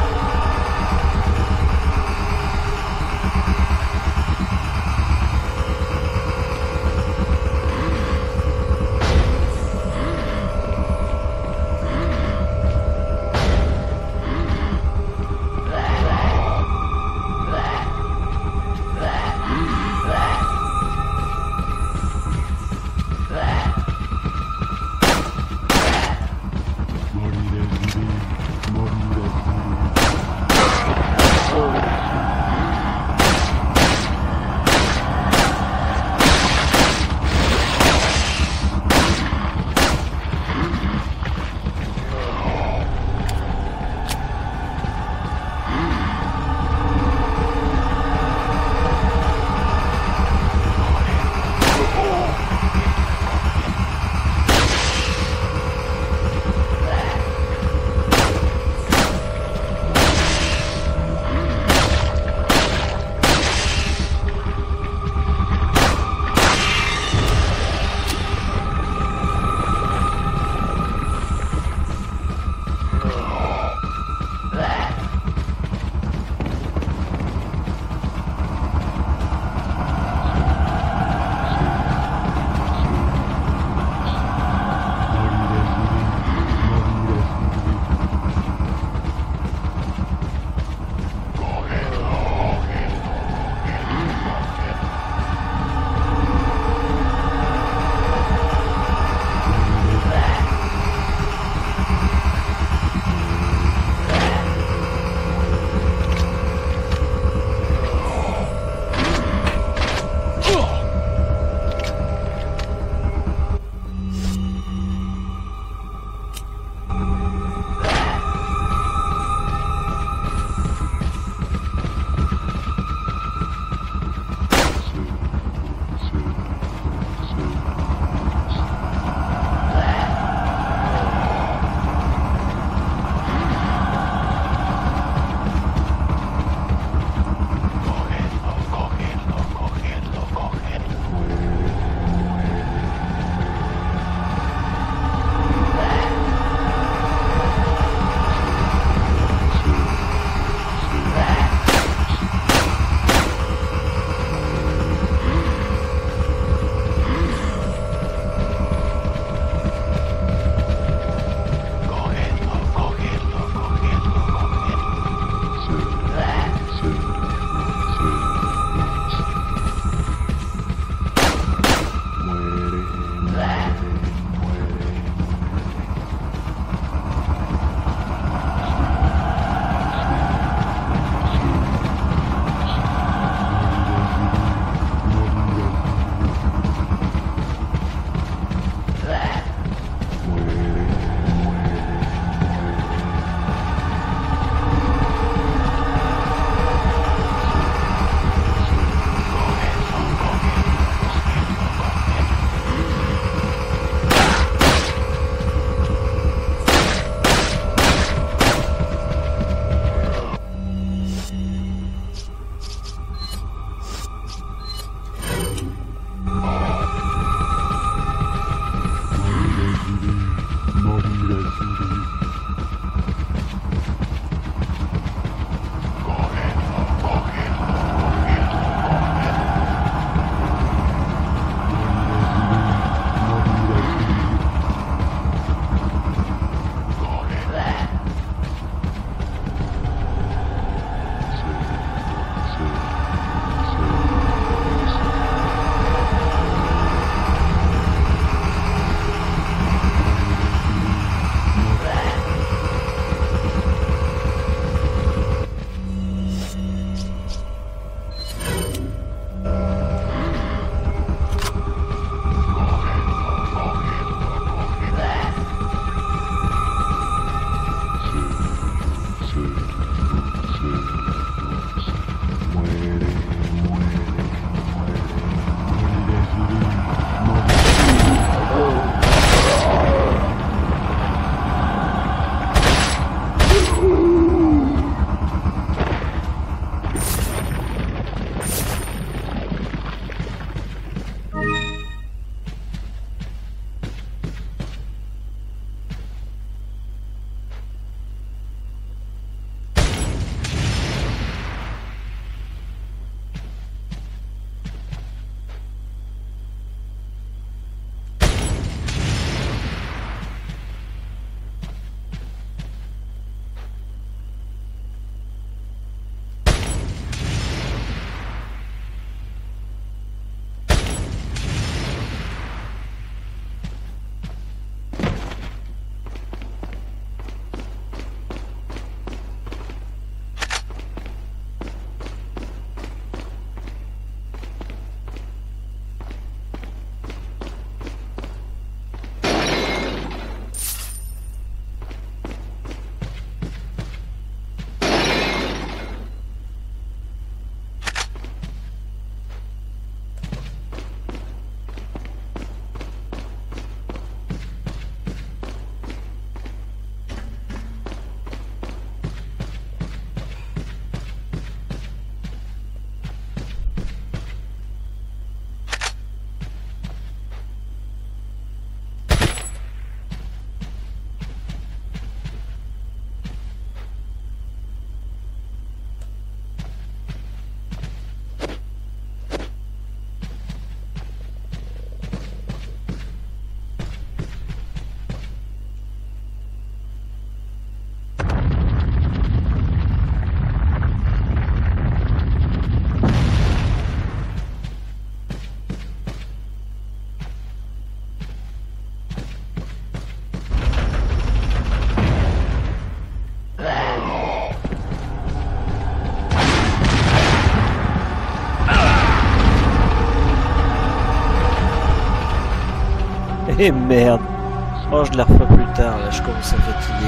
Eh merde. Oh, je la referai plus tard, là, je commence à fatiguer.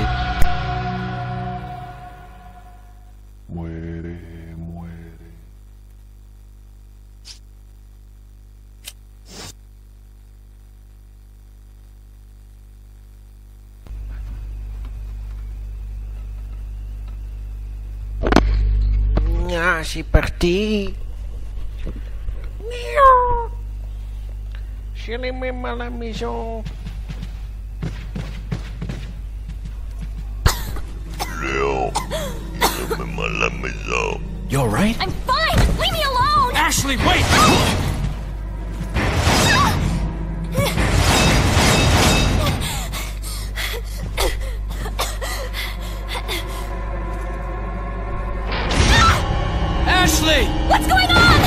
Muere, muere. Ah, c'est parti. J'irai même à la maison. Léon, même à la maison. You alright? I'm fine! Leave me alone! Ashley, wait! Ashley! What's going on?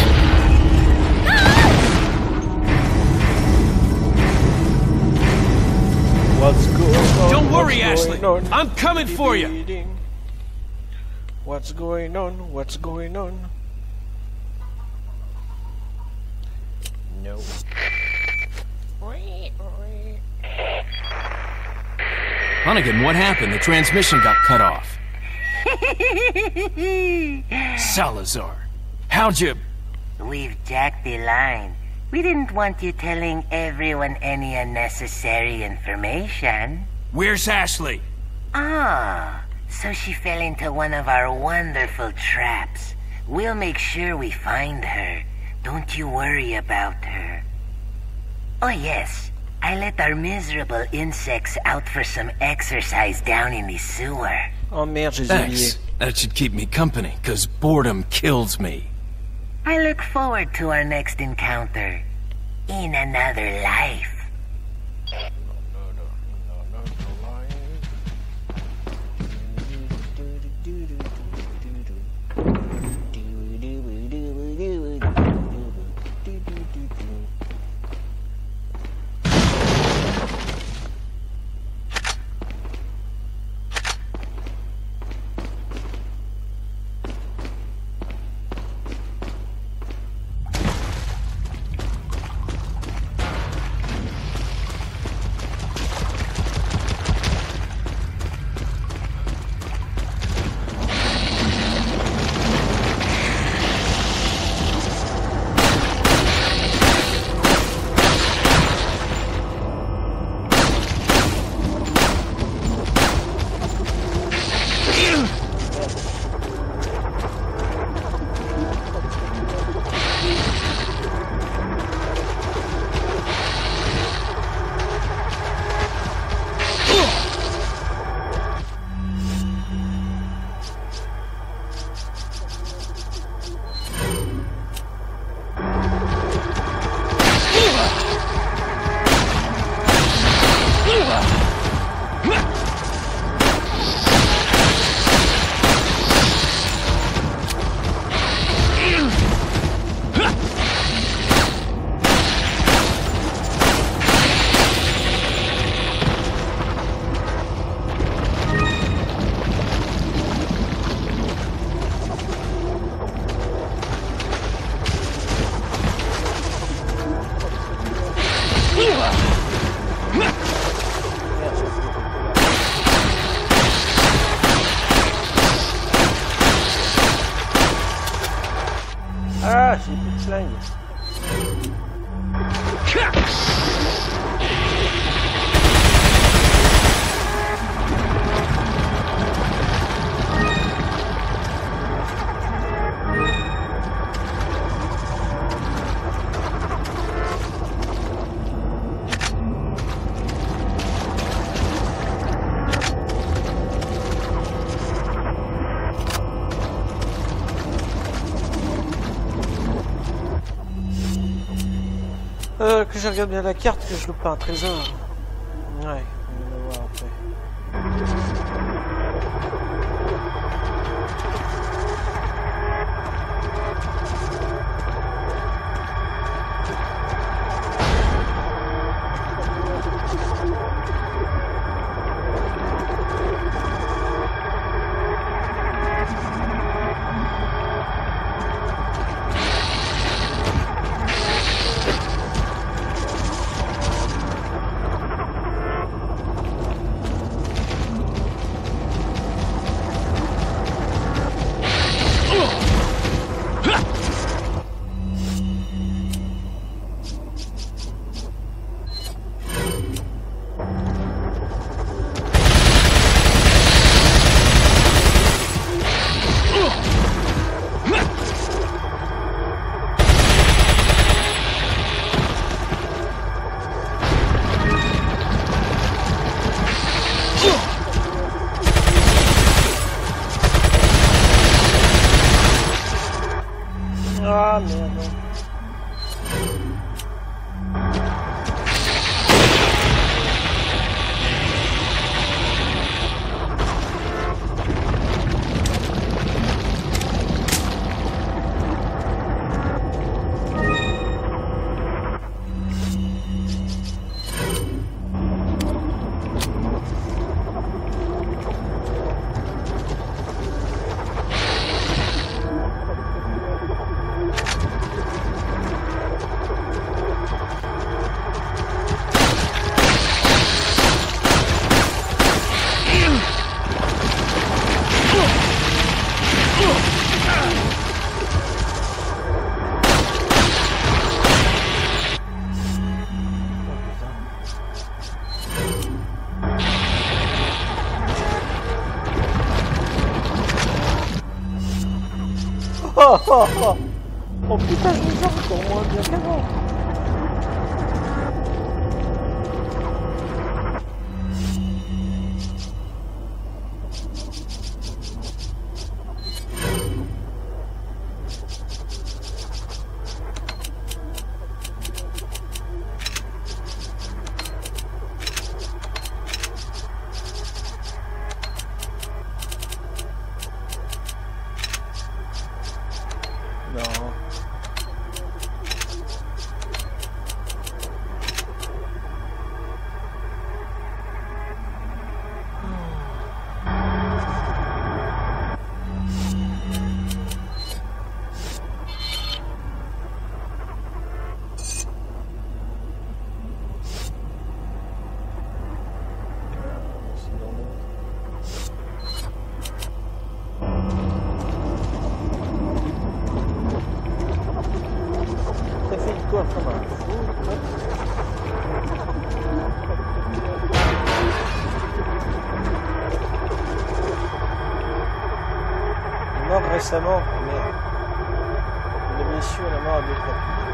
What's going on? Don't worry, What's Ashley. going on? I'm coming for you. What's going on? What's going on? No. Hunnigan, what happened? The transmission got cut off. Salazar, how'd you... We've jacked the line. We didn't want you telling everyone any unnecessary information. Where's Ashley? Ah, so she fell into one of our wonderful traps. We'll make sure we find her. Don't you worry about her. Oh yes, I let our miserable insects out for some exercise down in the sewer. Oh merde, j'ai oublié. Thanks. That should keep me company, cause boredom kills me. I look forward to our next encounter. In another life. Ah, j'ai plus de flingue. Euh, que je regarde bien la carte, que je loupe pas un trésor. Ouais, on va voir après. oh, oh, oh. Oh putain, je me sens encore moins bien qu'avant. Récemment, merde. Le monsieur à la mort a décapité.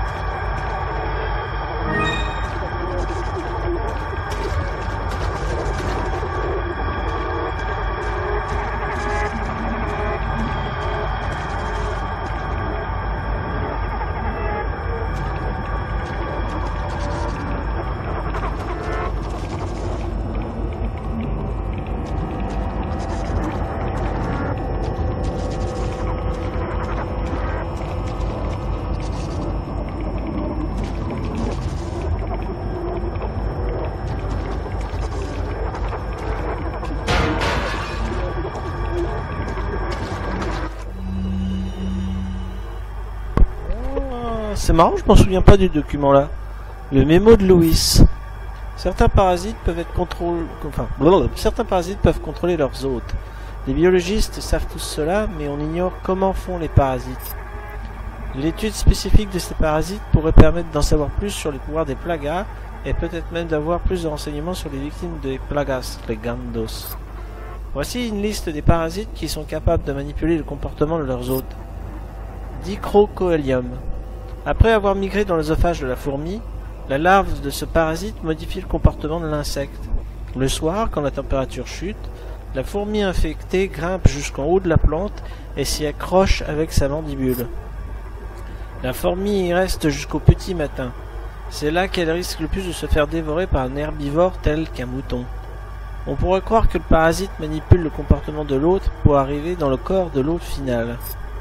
C'est marrant, je m'en souviens pas du document là. Le mémo de Louis. Certains parasites peuvent être contrôlés, enfin, blablabla. Certains parasites peuvent contrôler leurs hôtes. Les biologistes savent tous cela, mais on ignore comment font les parasites. L'étude spécifique de ces parasites pourrait permettre d'en savoir plus sur les pouvoirs des plagas et peut-être même d'avoir plus de renseignements sur les victimes des plagas, les gandos. Voici une liste des parasites qui sont capables de manipuler le comportement de leurs hôtes. Dicrocoelium. Après avoir migré dans l'œsophage de la fourmi, la larve de ce parasite modifie le comportement de l'insecte. Le soir, quand la température chute, la fourmi infectée grimpe jusqu'en haut de la plante et s'y accroche avec sa mandibule. La fourmi y reste jusqu'au petit matin. C'est là qu'elle risque le plus de se faire dévorer par un herbivore tel qu'un mouton. On pourrait croire que le parasite manipule le comportement de l'hôte pour arriver dans le corps de l'hôte final.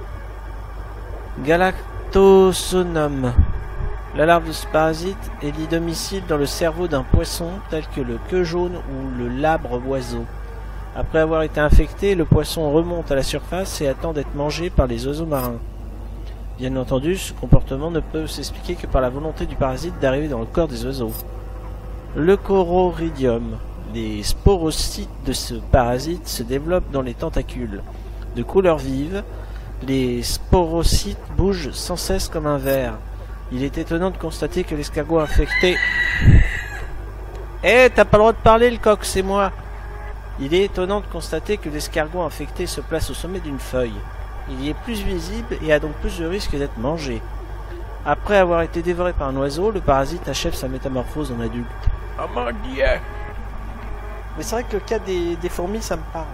Galactosonum. La larve de ce parasite élit domicile dans le cerveau d'un poisson tel que le queue jaune ou le labre oiseau. Après avoir été infecté, le poisson remonte à la surface et attend d'être mangé par les oiseaux marins. Bien entendu, ce comportement ne peut s'expliquer que par la volonté du parasite d'arriver dans le corps des oiseaux. Leucorrhidium. Les sporocytes de ce parasite se développent dans les tentacules. De couleur vive, les sporocytes bougent sans cesse comme un ver. Il est étonnant de constater que l'escargot infecté... Eh, hey, t'as pas le droit de parler, le coq, c'est moi. Il est étonnant de constater que l'escargot infecté se place au sommet d'une feuille. Il y est plus visible et a donc plus de risque d'être mangé. Après avoir été dévoré par un oiseau, le parasite achève sa métamorphose en adulte. Oh mon Dieu! Mais c'est vrai que le cas des, des fourmis, ça me parle.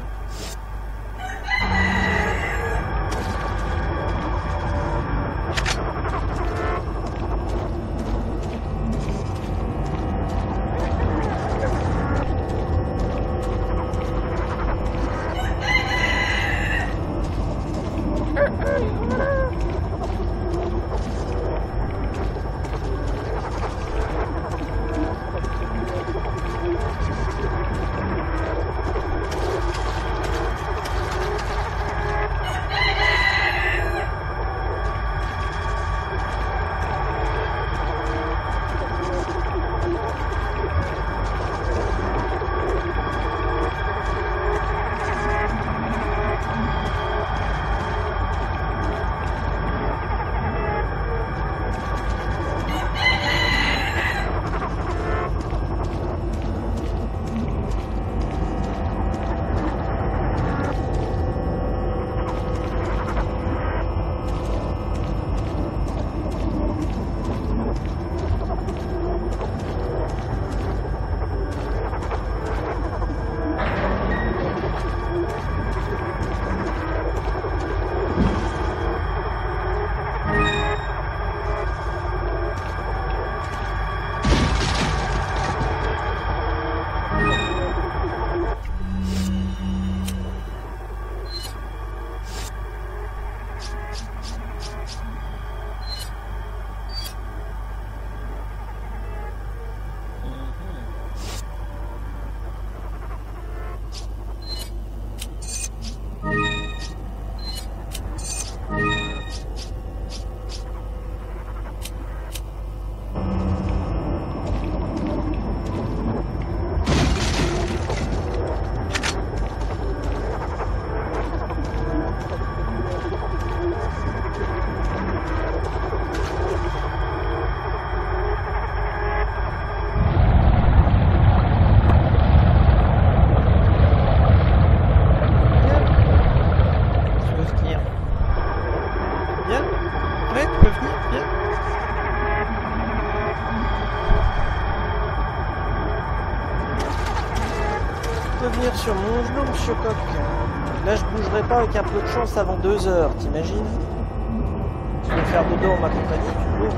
peut venir sur mon genou, monsieur Coq. Là, je bougerai pas avec un peu de chance avant deux heures, t'imagines? Tu veux faire dodo en ma compagnie, tu peux?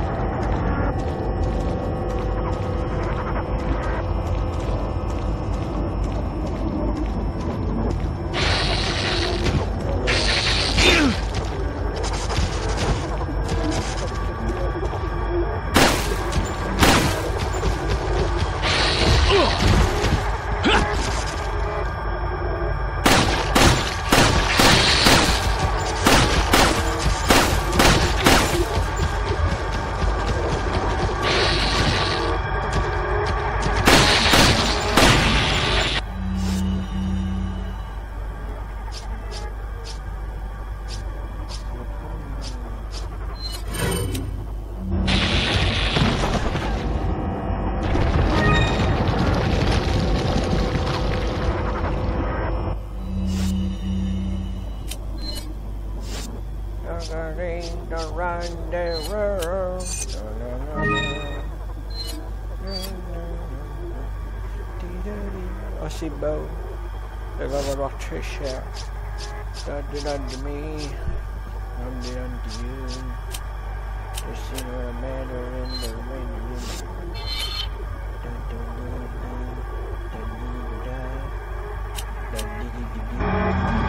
Oh, c'est beau. Ça va valoir très cher. Don't do that to me. Don't do that to you. There's sooner a matter in the rain. Don't do nothing. Don't need to die. Don't need to die.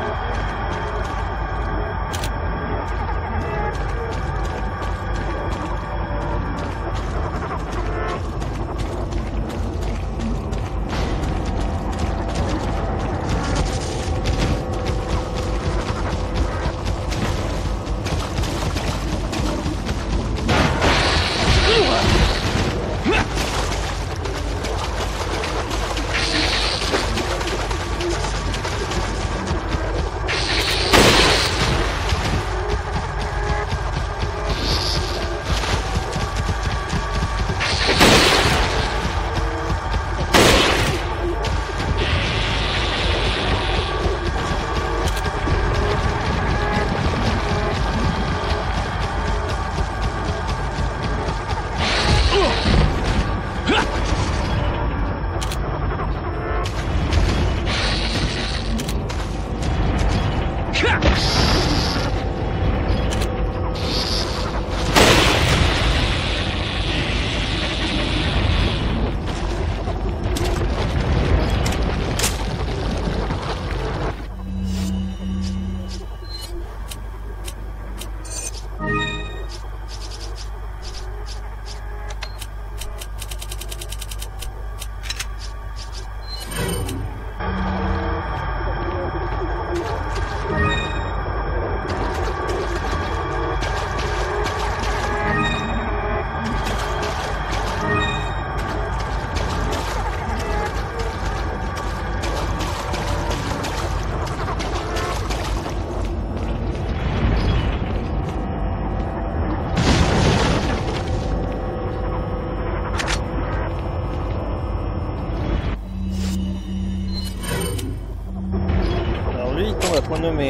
Nommé.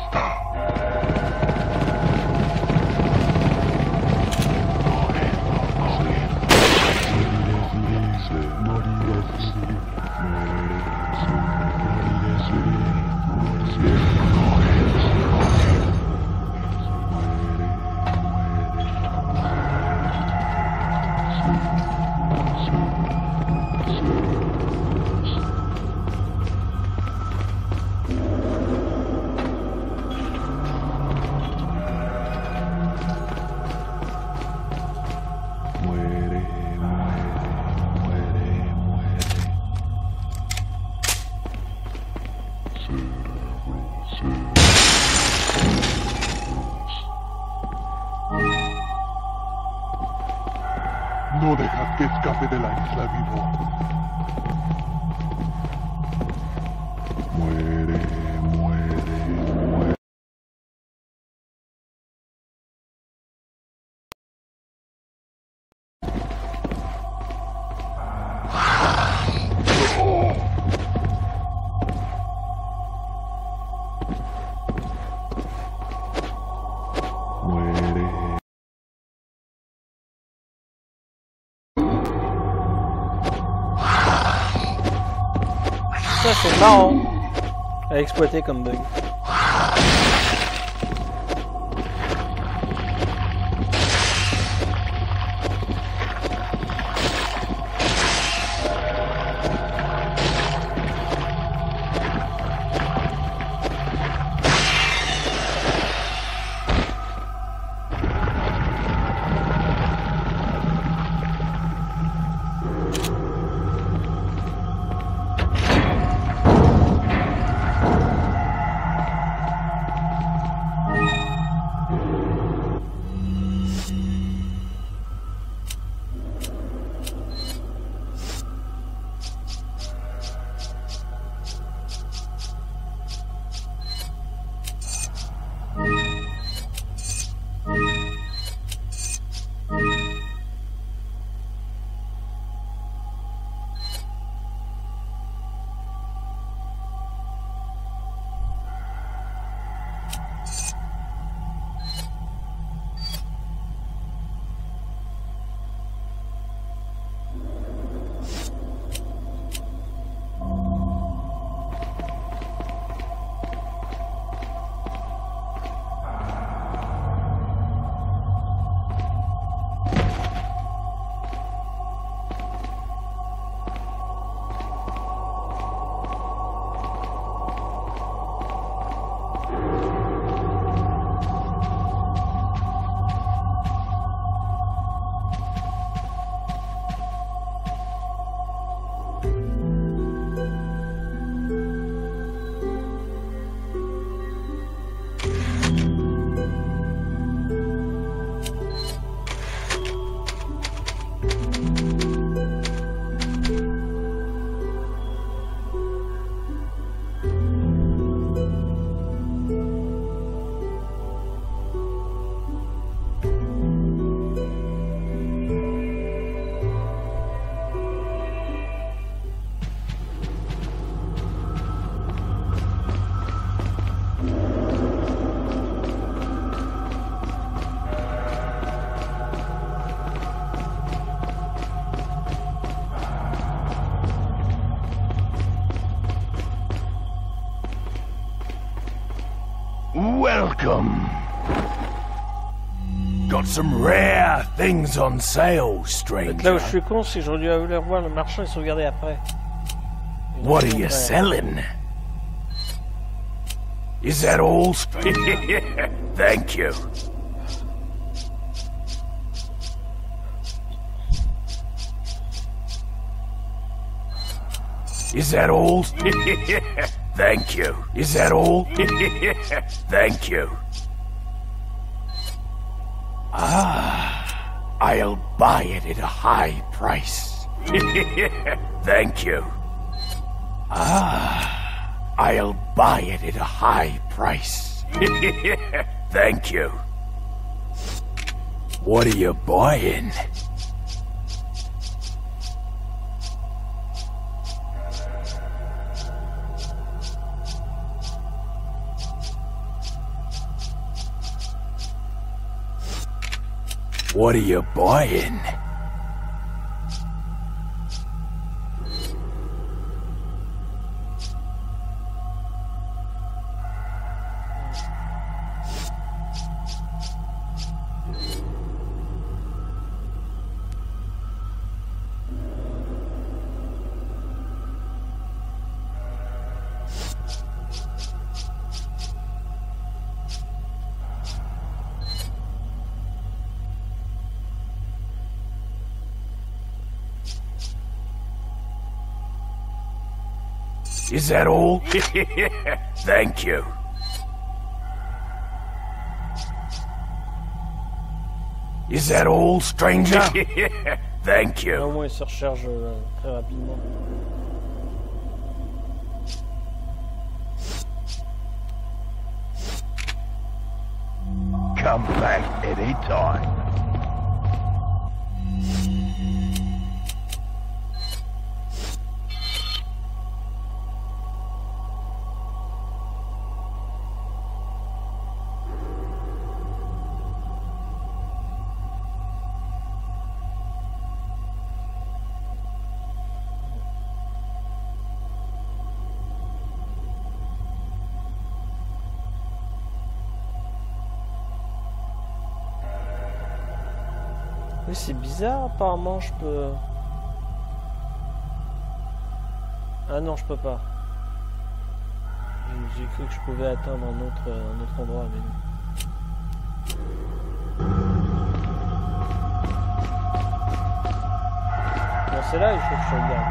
No dejas que escape de la isla vivo. Muere, muere, muere. Muere. Ça c'est marrant à exploiter comme bug. Welcome. Got some rare things on sale, stranger. Là où je suis con, c'est que j'aurais dû aller revoir le marchand et sauvegarder après. What are you selling? Is that all? Thank you. Is that all? Thank you. Is that all? Thank you. Ah, I'll buy it at a high price. Thank you. Ah, I'll buy it at a high price. Thank you. What are you buying? What are you buying? Is that all? Thank you. Is that all, stranger? Thank you. Au moins, il se recharge euh, très rapidement. Come back anytime. Oui, c'est bizarre, apparemment je peux... Ah non, je peux pas. J'ai cru que je pouvais atteindre un autre, un autre endroit, mais non. Non, c'est là, il faut que je regarde.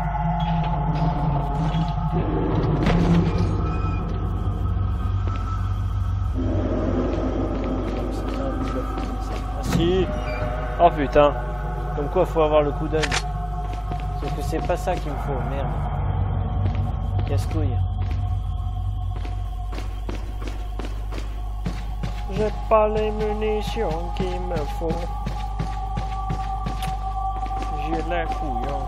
Ah si. Oh putain, comme quoi faut avoir le coup d'œil. Sauf que c'est pas ça qu'il me faut, merde. Casse-couille. J'ai pas les munitions qu'il me faut. J'ai la couillon.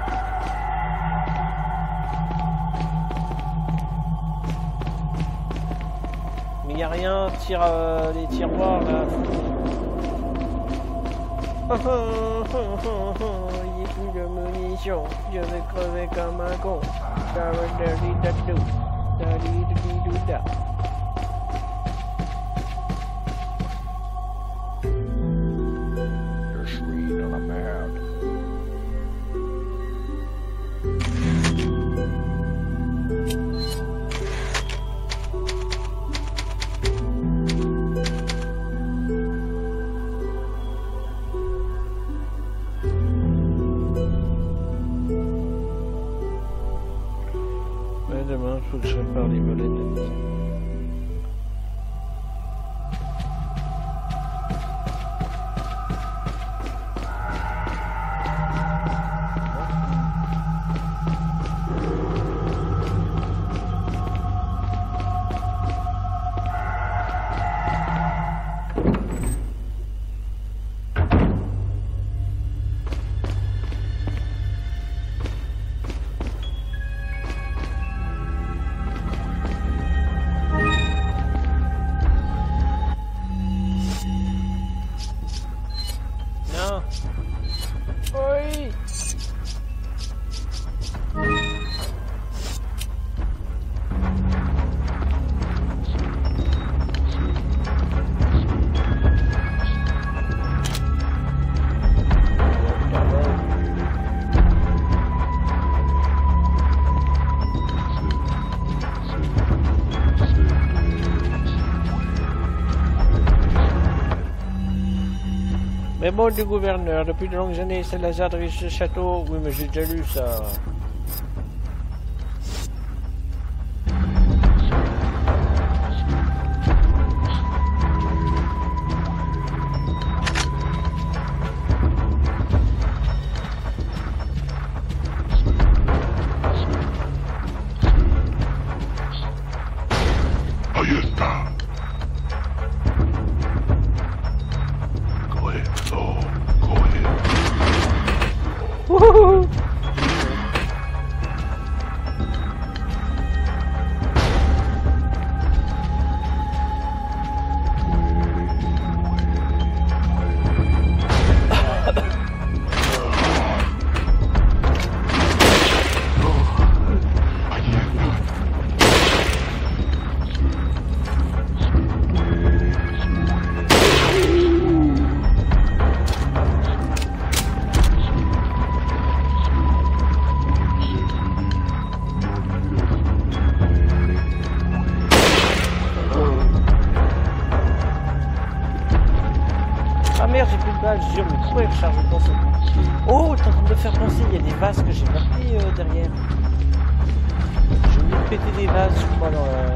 Mais y a rien, tire euh, les tiroirs là. Il n'y a plus de munitions, je vais crever comme un con. Je suis dans la merde. Demain, il faut que je répare les volets de la maison. Mais bon, du gouverneur, depuis de longues années, c'est la zadrice de château. Oui, mais j'ai déjà lu ça. Ahí está. Coge, no, coge. Wouhou! Là, je jure, mais pourquoi il recharge le temps ce coup? Oh, t'es en train de me faire penser, il y a des vases que j'ai pas pris euh, derrière. J'ai oublié de péter des vases, je crois, dans la...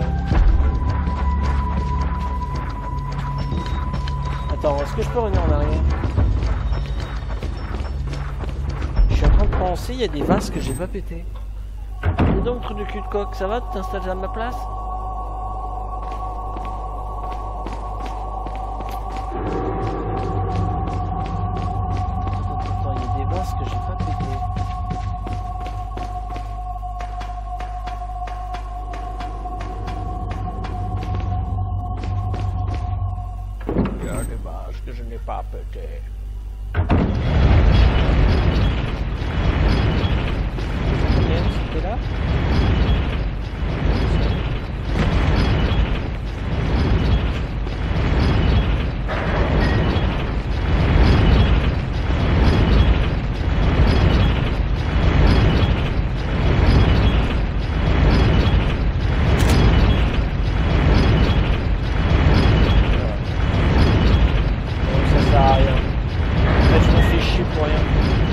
Attends, est-ce que je peux revenir en arrière? Je suis en train de penser, il y a des vases que j'ai pas pété. Et donc, truc de cul de coq, ça va? Tu t'installes à ma place? Attends, il y a des vases que j'ai pas pété. Il y a des vases que je n'ai pas pété. C'était là? Ça sert à rien. En fait, je me fais chier pour rien.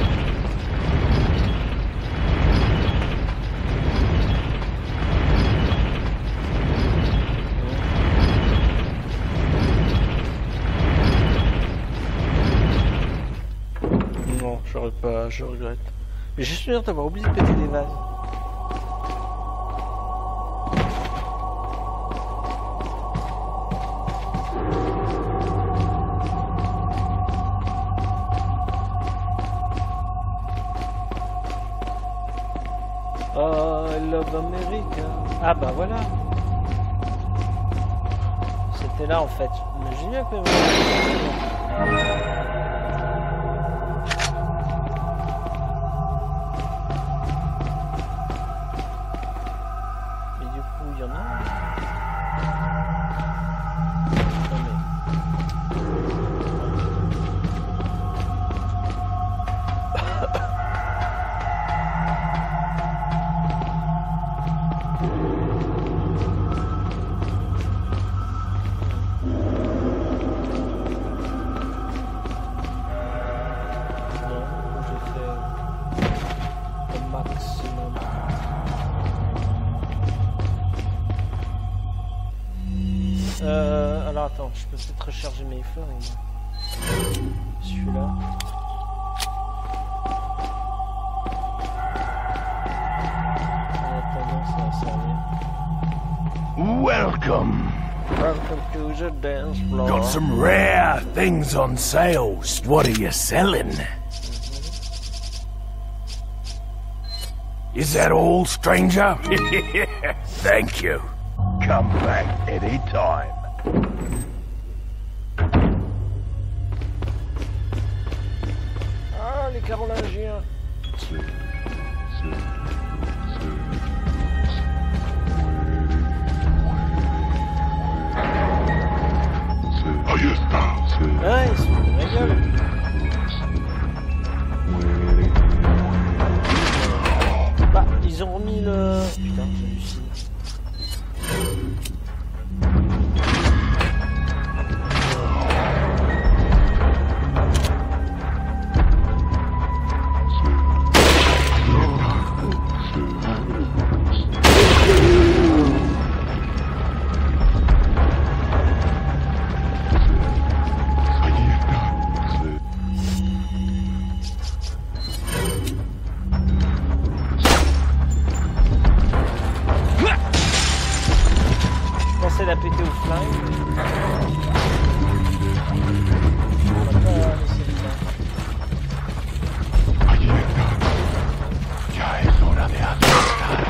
J'aurais pas, je regrette. Mais je suis sûr d'avoir oublié de péter des vases. Oh, I love America. Ah bah voilà. C'était là en fait. Mais j'ai bien fait. Euh, alors attends, je peux peut-être recharger mes fleurs. Celui-là. En attendant, ça va servir. Welcome. Welcome to the dance floor. Got some rare things on sale. What are you selling? Is that all, stranger? Thank you. Come back any time. Ah, les carolingiens. Ahí está. Ah, ils sont de ma gueule. Bah, ils ont remis le... Putain, j'hallucine. La péter au flingue. On va pas laisser le temps. Allí está. Ya es hora de asustar.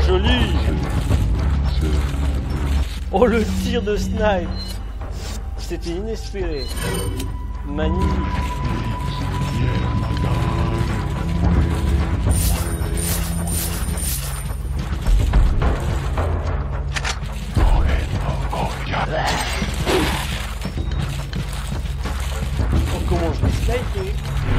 joli! Oh, le tir de snipe! C'était inespéré. Magnifique. Oh, comment je l'ai snipé!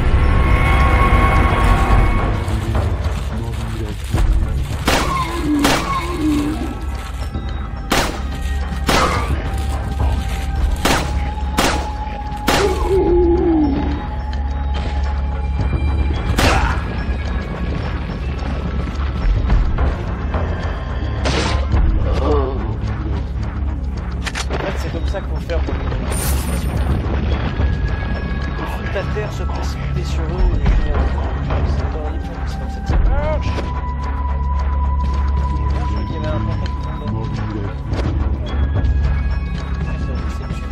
Se précipiter sur eux et finir c'est horrible, c'est comme ça que ça marche. Je crois qu'il y avait un portail qui tombait. C'est la déception.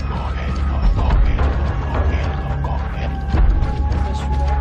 C'est celui-là.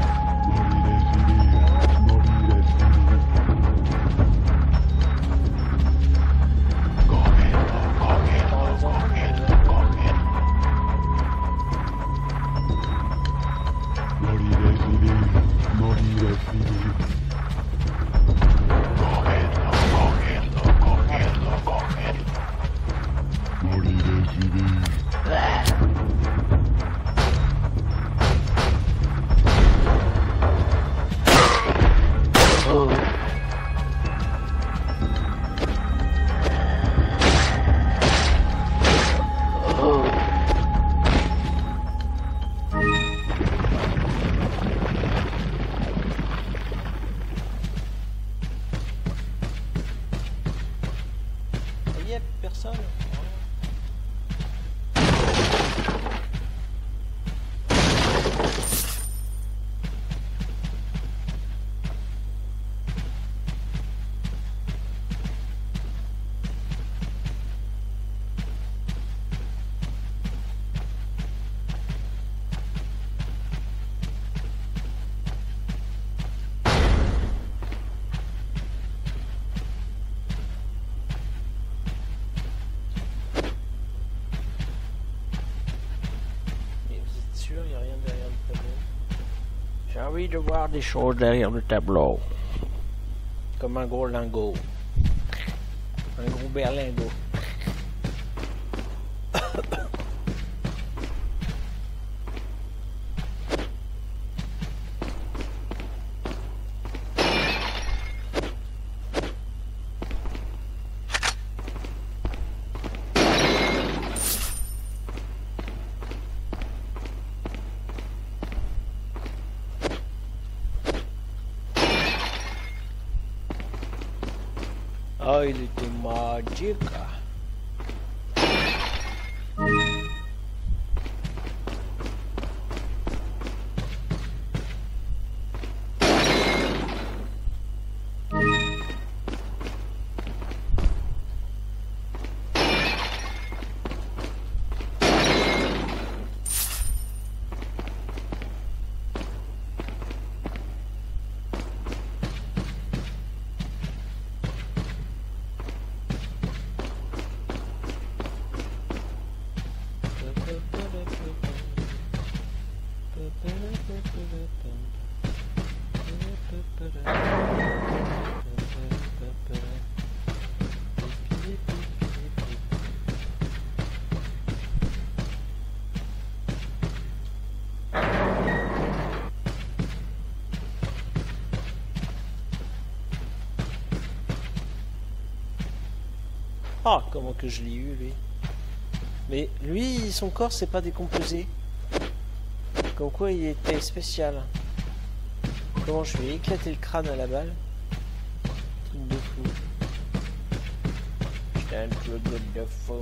Personne. Il n'y a rien derrière le tableau. J'ai envie de voir des choses derrière le tableau. Comme un gros lingot. Un gros berlingot. Oh, il était magique. Ah, comment que je l'ai eu, lui. Mais lui, son corps s'est pas décomposé. Comme quoi, il était spécial. Comment je vais éclater le crâne à la balle. Truc de fou. J'étais un truc de fou.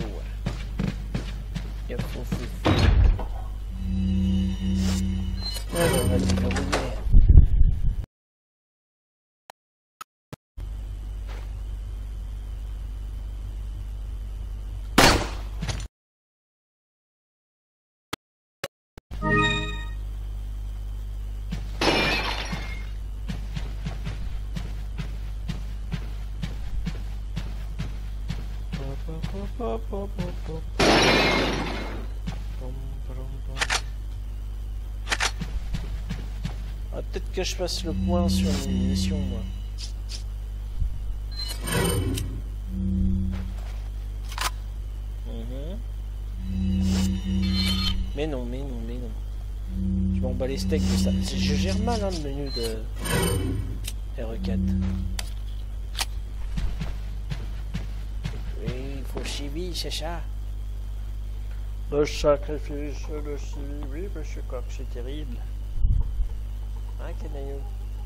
De fou, fou, fou. Alors, vas-y, on va rouler. Hop, hop, hop, hop. Pom, pom, pom. Ah, peut-être que je fasse le point sur les munitions, moi. Mhm. Mais non, mais non, mais non. Je m'en bats les steaks de ça. Je gère mal hein, le menu de R E quatre. Oui, il faut suivi, c'est ça. Le sacrifice de suivi, monsieur Coq, c'est terrible. Hein, Canaillou?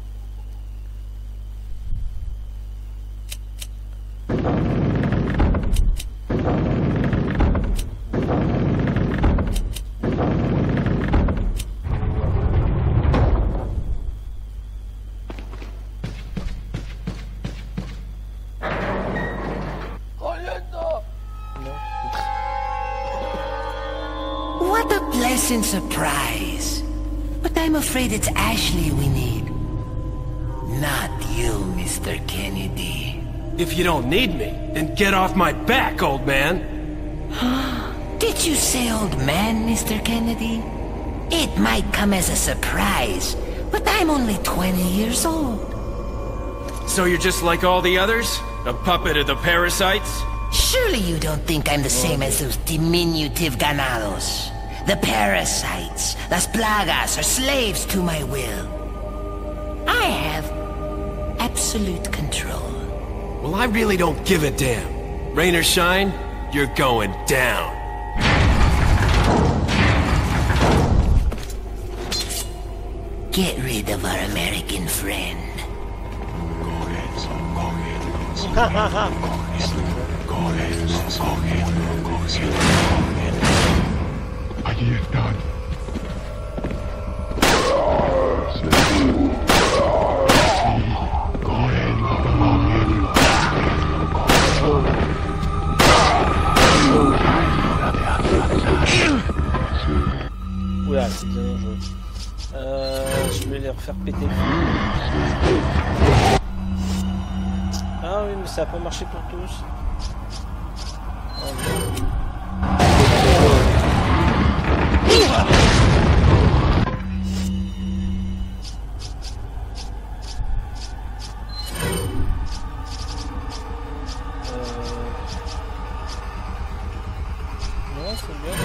What a pleasant surprise. But I'm afraid it's Ashley we need. Not you, Mister Kennedy. If you don't need me, then get off my back, old man. Did you say old man, Mister Kennedy? It might come as a surprise, but I'm only twenty years old. So you're just like all the others? A puppet of the parasites? Surely you don't think I'm the same as those diminutive ganados. The parasites, las plagas, are slaves to my will. I have absolute control. Well, I really don't give a damn. Rain or shine, you're going down. Get rid of our American friend. Allí están. Oula, c'est bien dangereux. Euh, je vais les refaire péter le feu. Ah oui, mais ça n'a pas marché pour tous. Oh, non, c'est bien.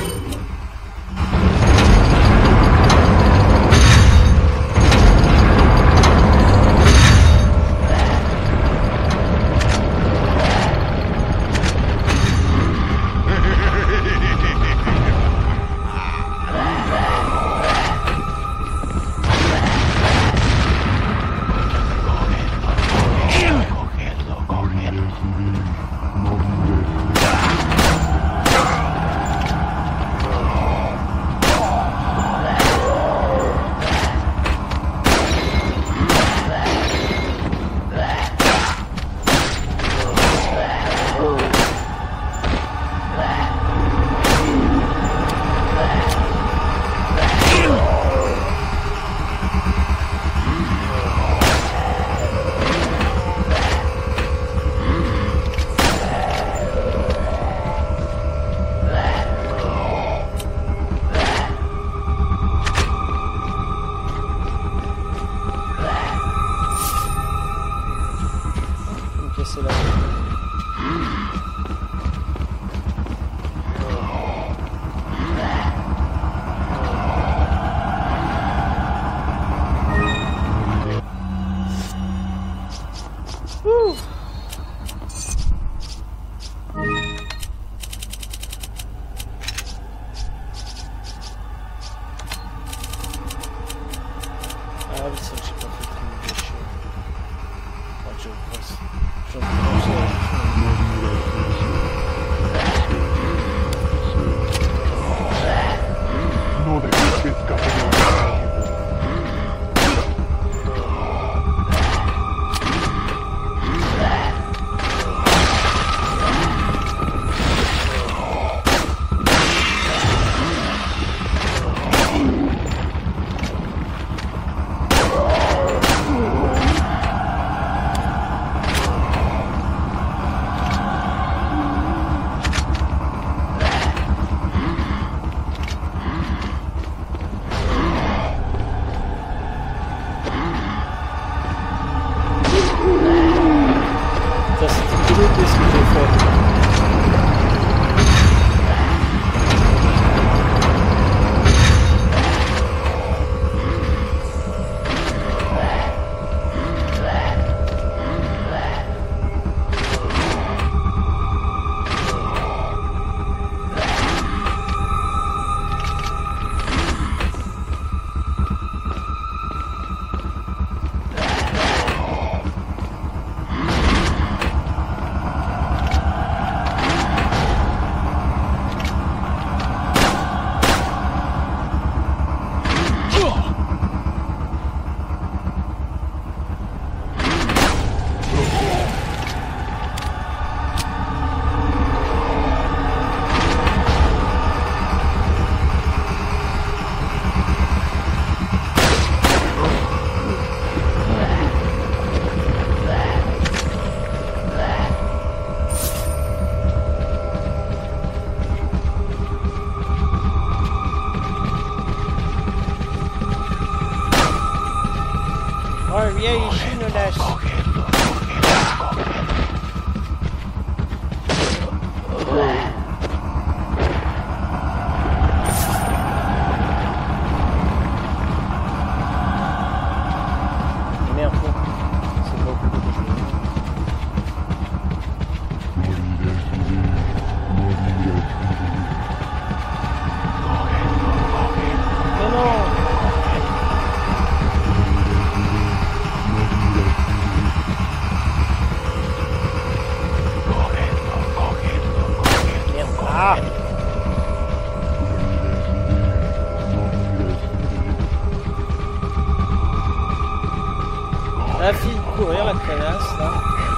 a fini de courir la créasse là.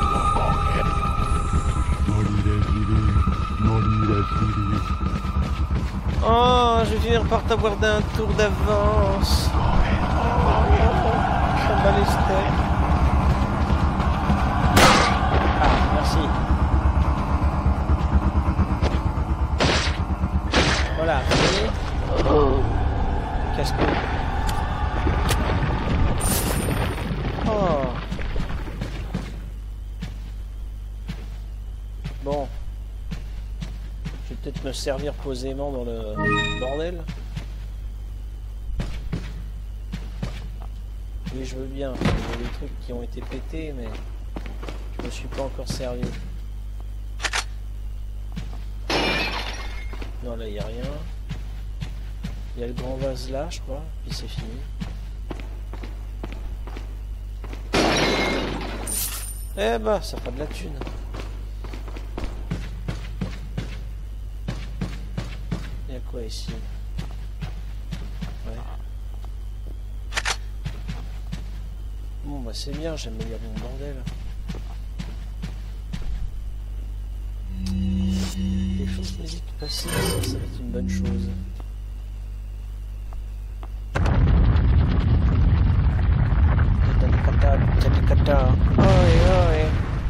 Oh, je vais finir par t'avoir d'un tour d'avance. Ça va les steaks. Ah, merci. Voilà, fini. Casse-cou. Oh. Bon. Je vais peut-être me servir posément dans le bordel. Oui, je veux bien. Il y a des trucs qui ont été pétés, mais je me suis pas encore servi. Non, là, il n'y a rien. Il y a le grand vase là, je crois, puis c'est fini. Eh bah, ça fera de la thune. Il y a quoi ici? Ouais. Bon, bah c'est bien, j'améliore mon bordel. Les choses musiques passées, ça, ça va être une bonne chose. Kata, oi, oi.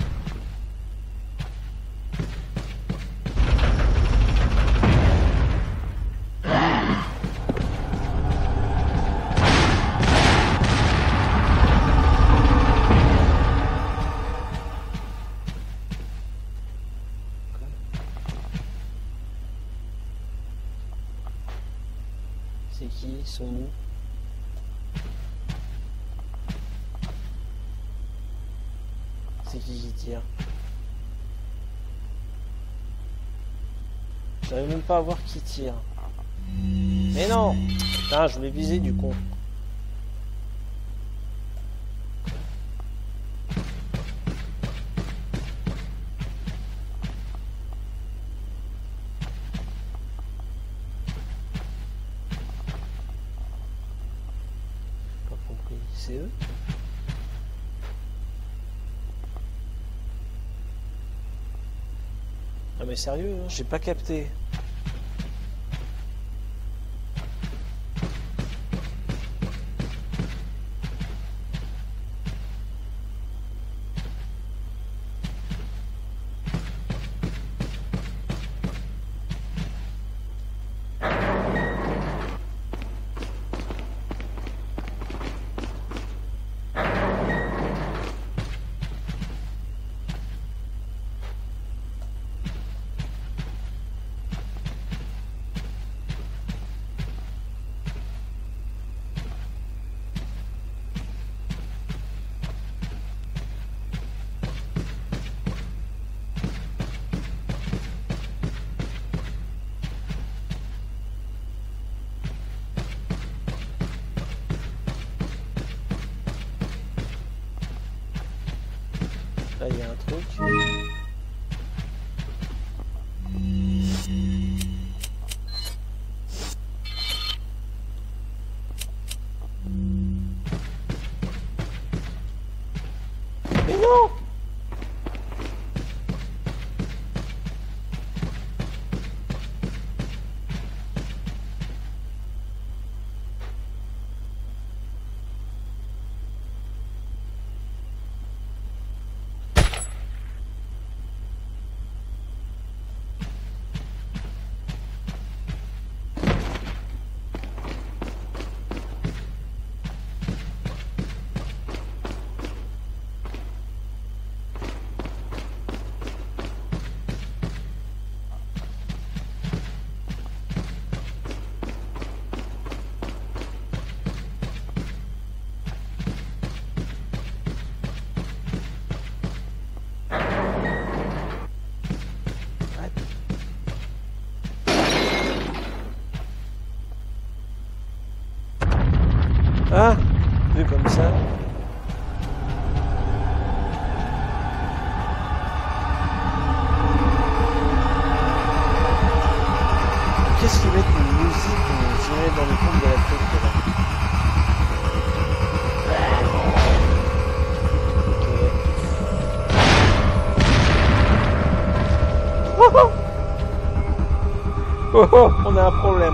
C'est qui? Ils sont où? C'est qui qui tire? J'arrive même pas à voir qui tire. Mais non! Putain, je voulais viser du con. Pas compris. C'est eux? Non mais sérieux, hein, j'ai pas capté. Là, il y a un truc. Mais non! Ah, vu comme ça. Qu'est-ce qu'ils mettent une musique on dirait dans le fond de la tête là? Oh oh, on a un problème.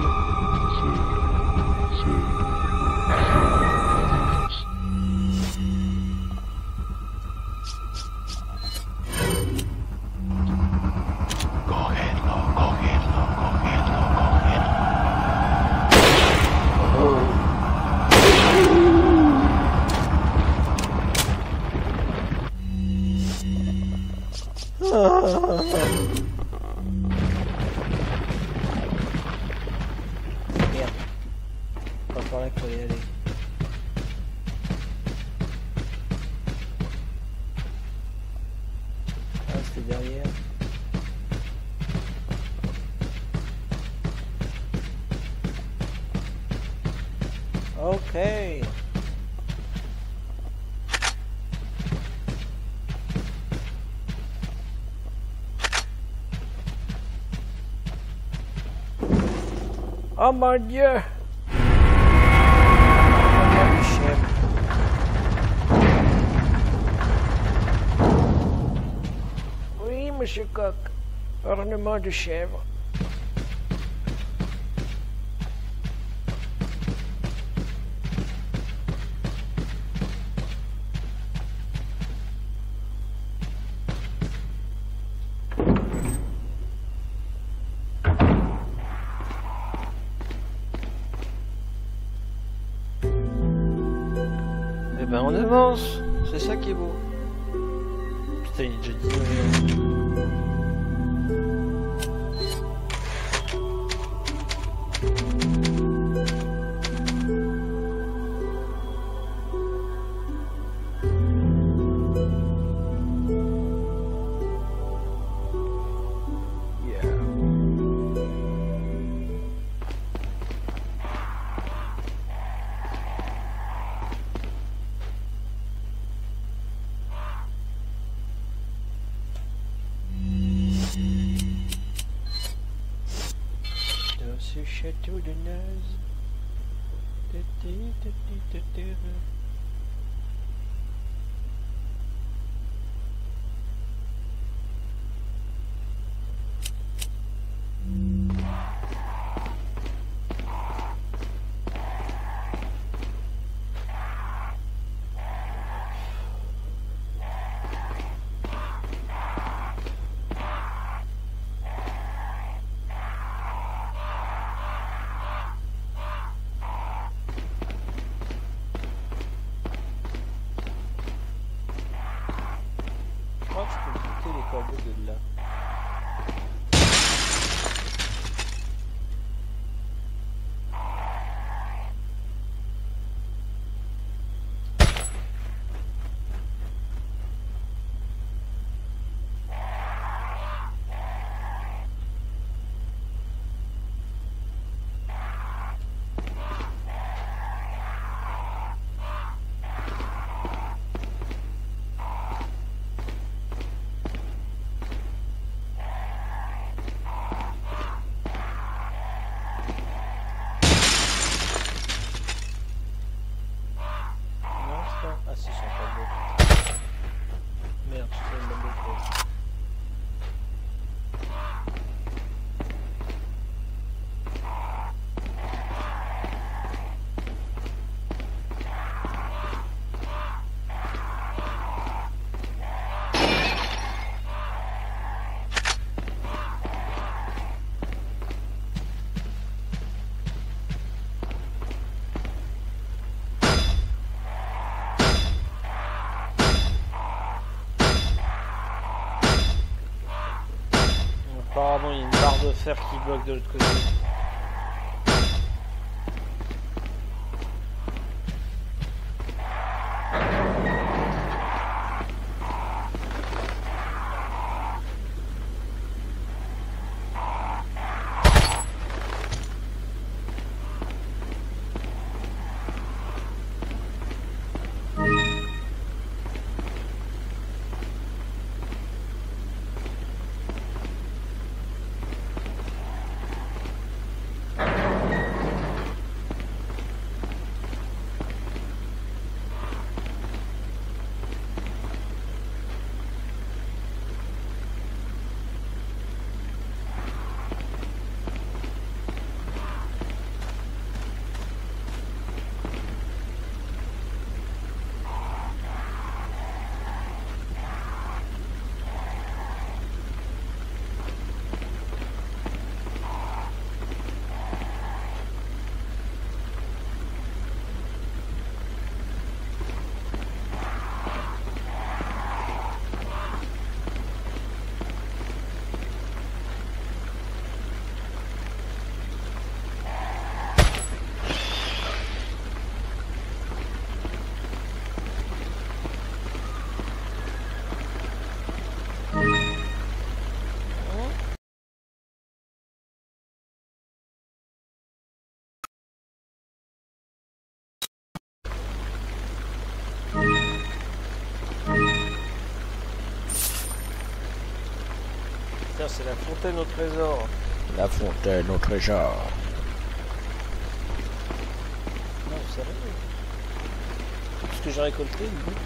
Merde. Pas par là qu'il fallait aller. Ah, c'était derrière. Ok. Oh mon Dieu! Ornement de chèvre. Oui, monsieur Coq. Ornement de chèvre. Eh ben on avance, c'est ça qui est beau. Putain, il est déjà dix-neuf heures. Dans ce château de Naz. Je crois que je peux buter les corbeaux de là. Ah si, ils sont pas beaux. Merde, je fais une bonne chose. Apparemment, il y a une barre de fer qui bloque de l'autre côté. Tiens, c'est la fontaine au trésor. La fontaine au trésor. Non, c'est vrai. Tout ce que j'ai récolté, du coup.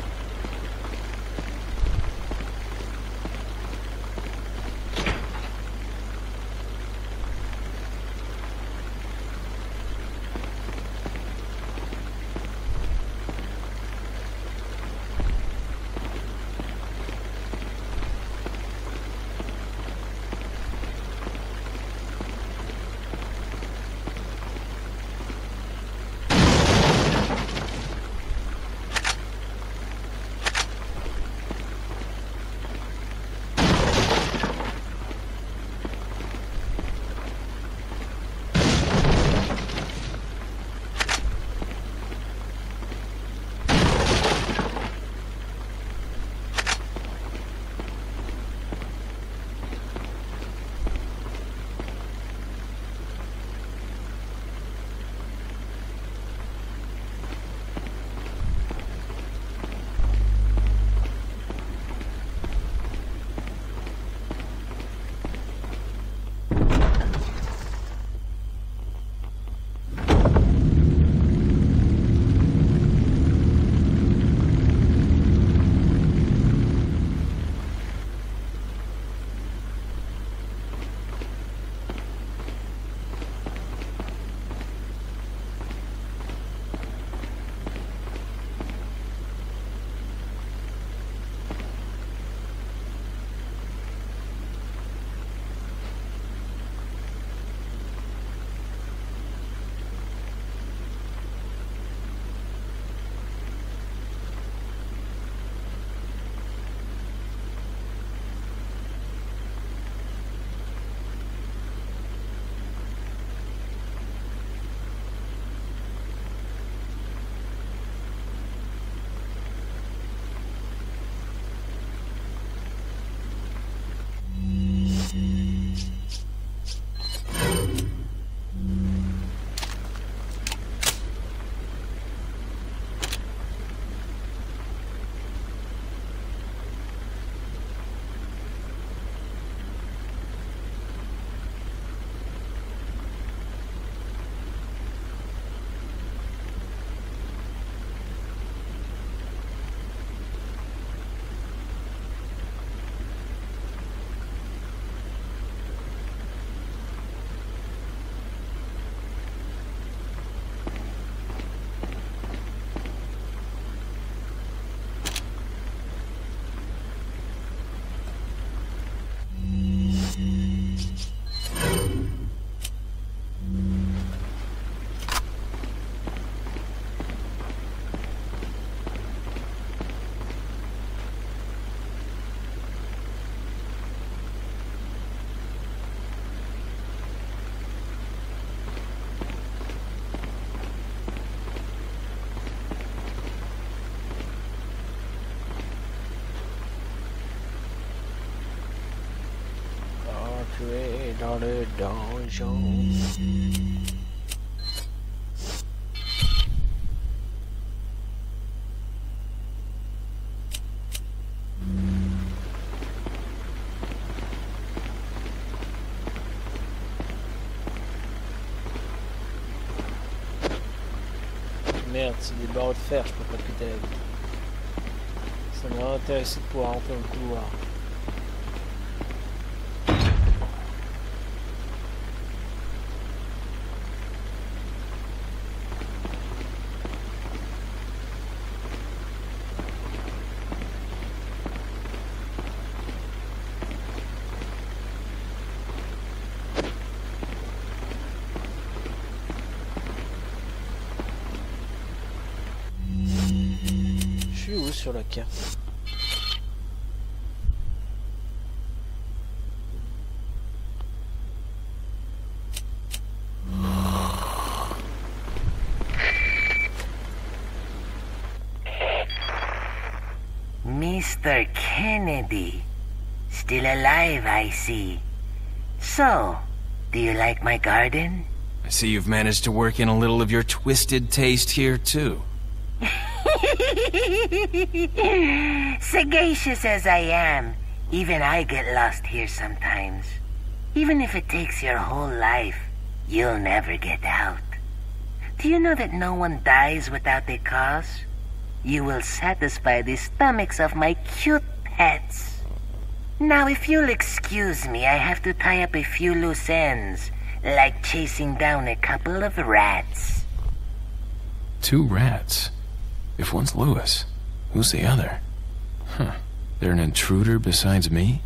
Entrer dans le donjon. Merde, c'est des barreaux de fer, je peux pas péter la vie. Ça m'aurait intéressé de pouvoir rentrer dans le couloir. Où sur la carte? Mister Kennedy. Still alive, I see. So, do you like my garden? I see you've managed to work in a little of your twisted taste here, too. Sagacious as I am, Even I get lost here sometimes. Even if it takes your whole life, you'll never get out. Do you know that no one dies without a cause? You will satisfy the stomachs of my cute pets. Now, if you'll excuse me, I have to tie up a few loose ends, like chasing down a couple of rats. Two rats? If one's Lewis, who's the other? Huh. They're an intruder besides me?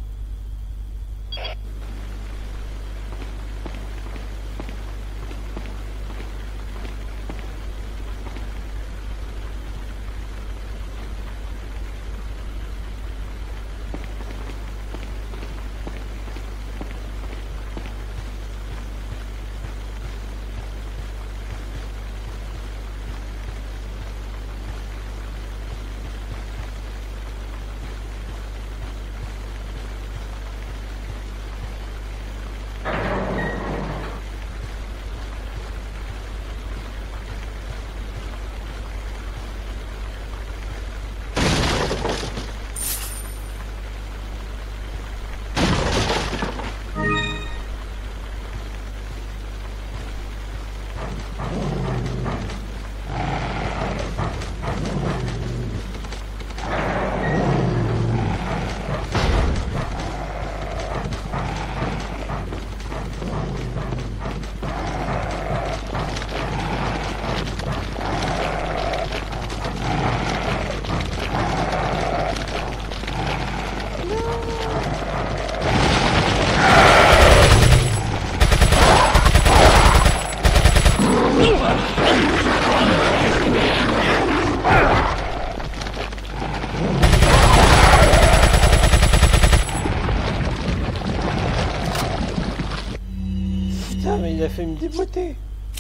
Putain, mais il a fait me déboîter.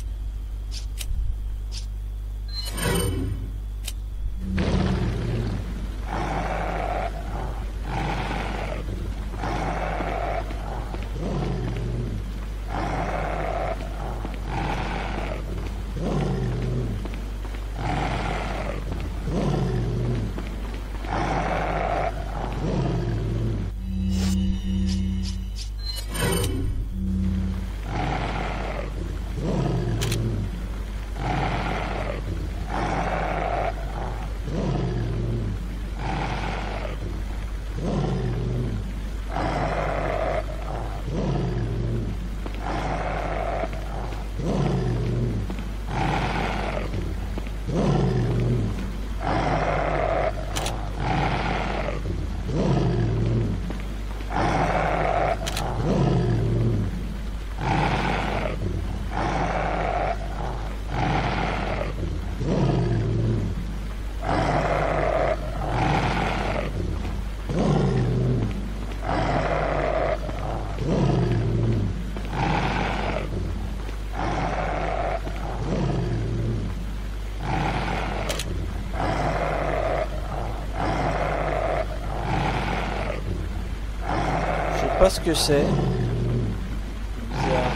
Je sais pas ce que c'est. Bizarre.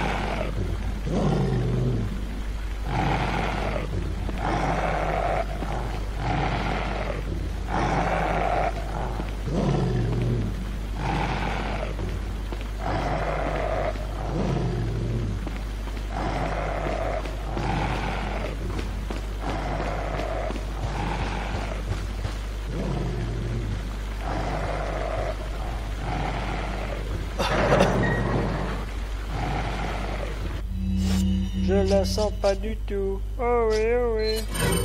Je la sens pas du tout. Oh oui, oh oui.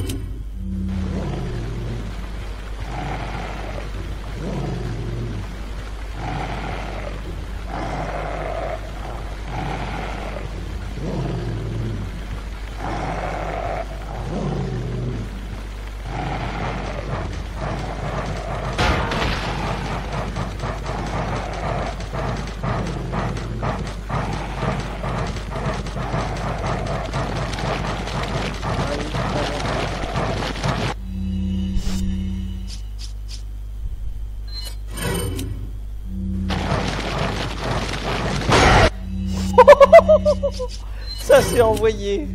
Ça s'est envoyé.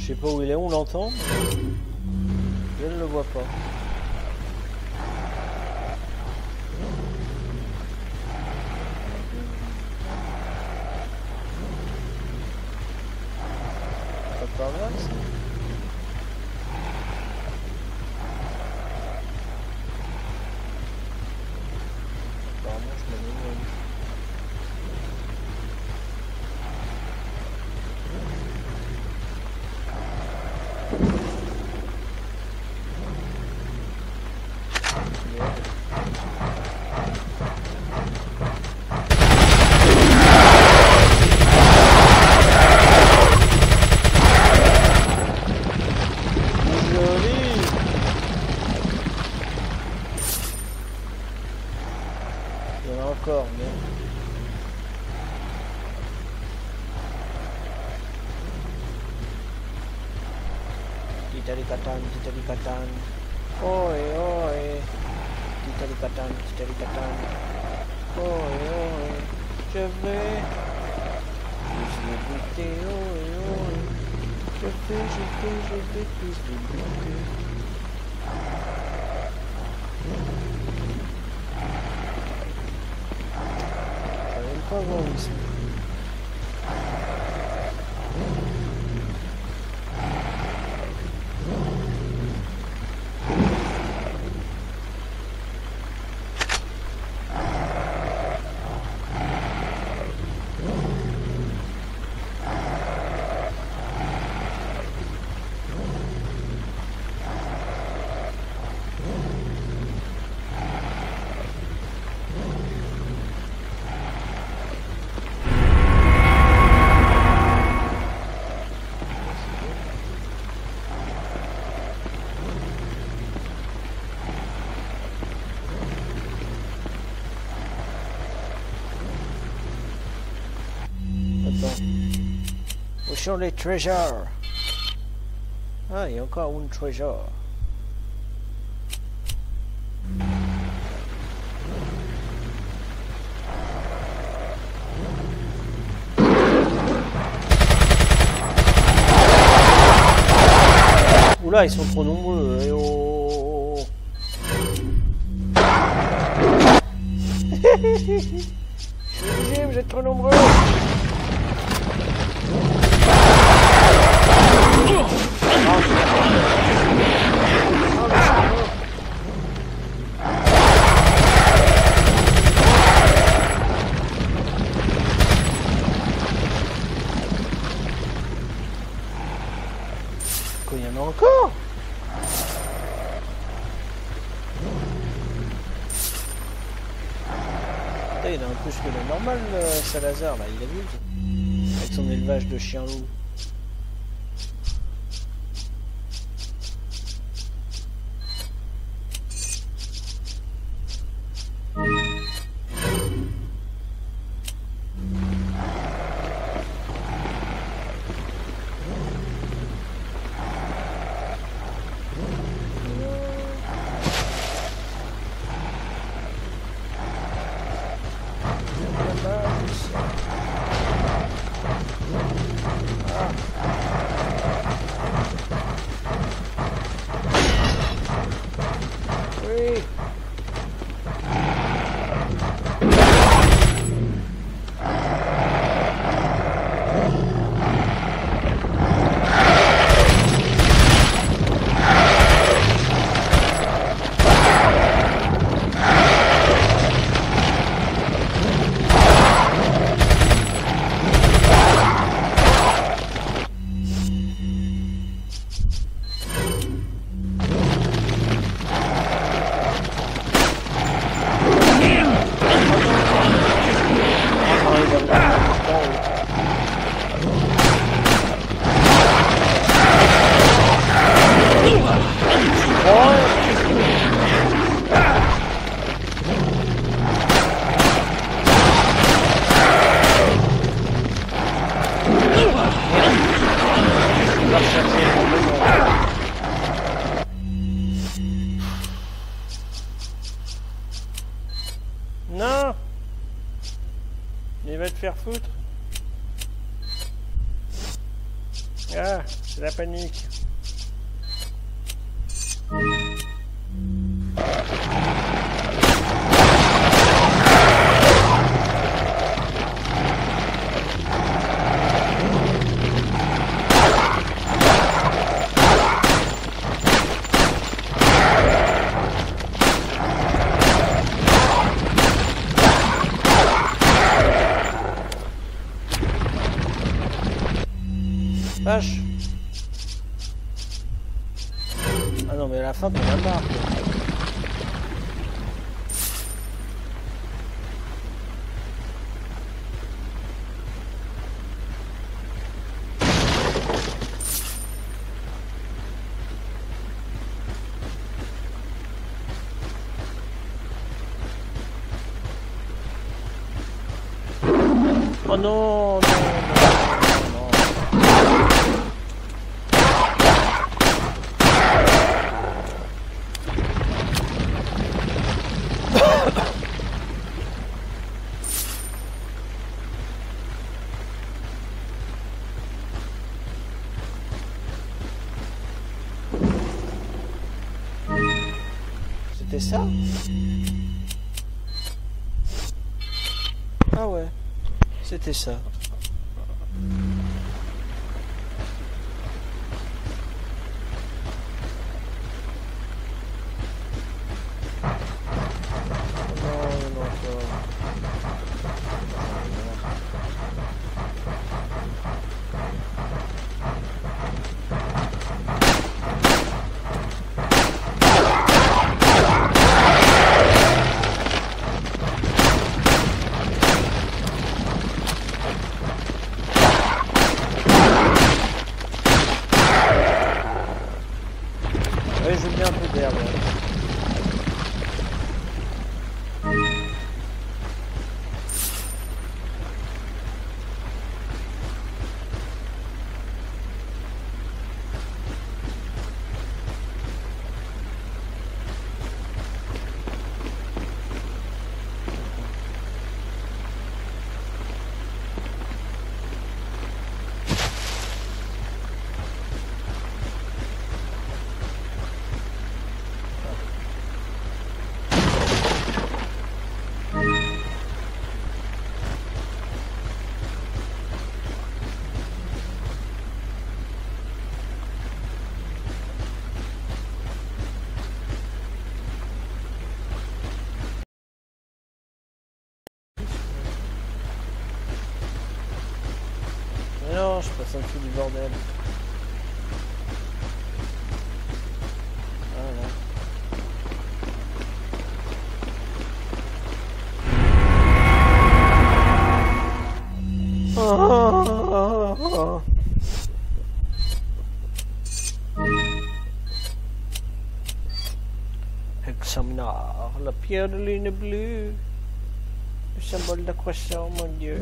Je sais pas où il est, on l'entend. Je ne le vois pas. Pas par là, ça. Apparemment, je m'en ai. Encore, mais... Titalikatan, titalikatan. Oi, oi. Titalikatan, titalikatan. Oi, oi. Je vais... Je vais goûter, oi, oi. Je vais, je vais, je vais plus de goûter. Pas voir où c'est. Où sont les trésors? Ah, il y a encore un trésor. Oula, ils sont trop nombreux. Eh oh. Je suis obligé, vous êtes trop nombreux. Il y en a encore. Il a un plus que le normal, euh, Salazar, là, il abuse. Avec son élevage de chiens-loups. Non! Il va te faire foutre. Ah, c'est la panique. Vache. Ah non mais à la fin t'en as marre. Oh non, non, non. C'était ça? Ah ouais, c'était ça. Oui, je veux bien un peu d'air. Non, je passe un dessous du bordel. Voilà. Oh, oh, oh, oh. Examinar la pierre de lune bleue, le symbole d'accroissement, mon Dieu.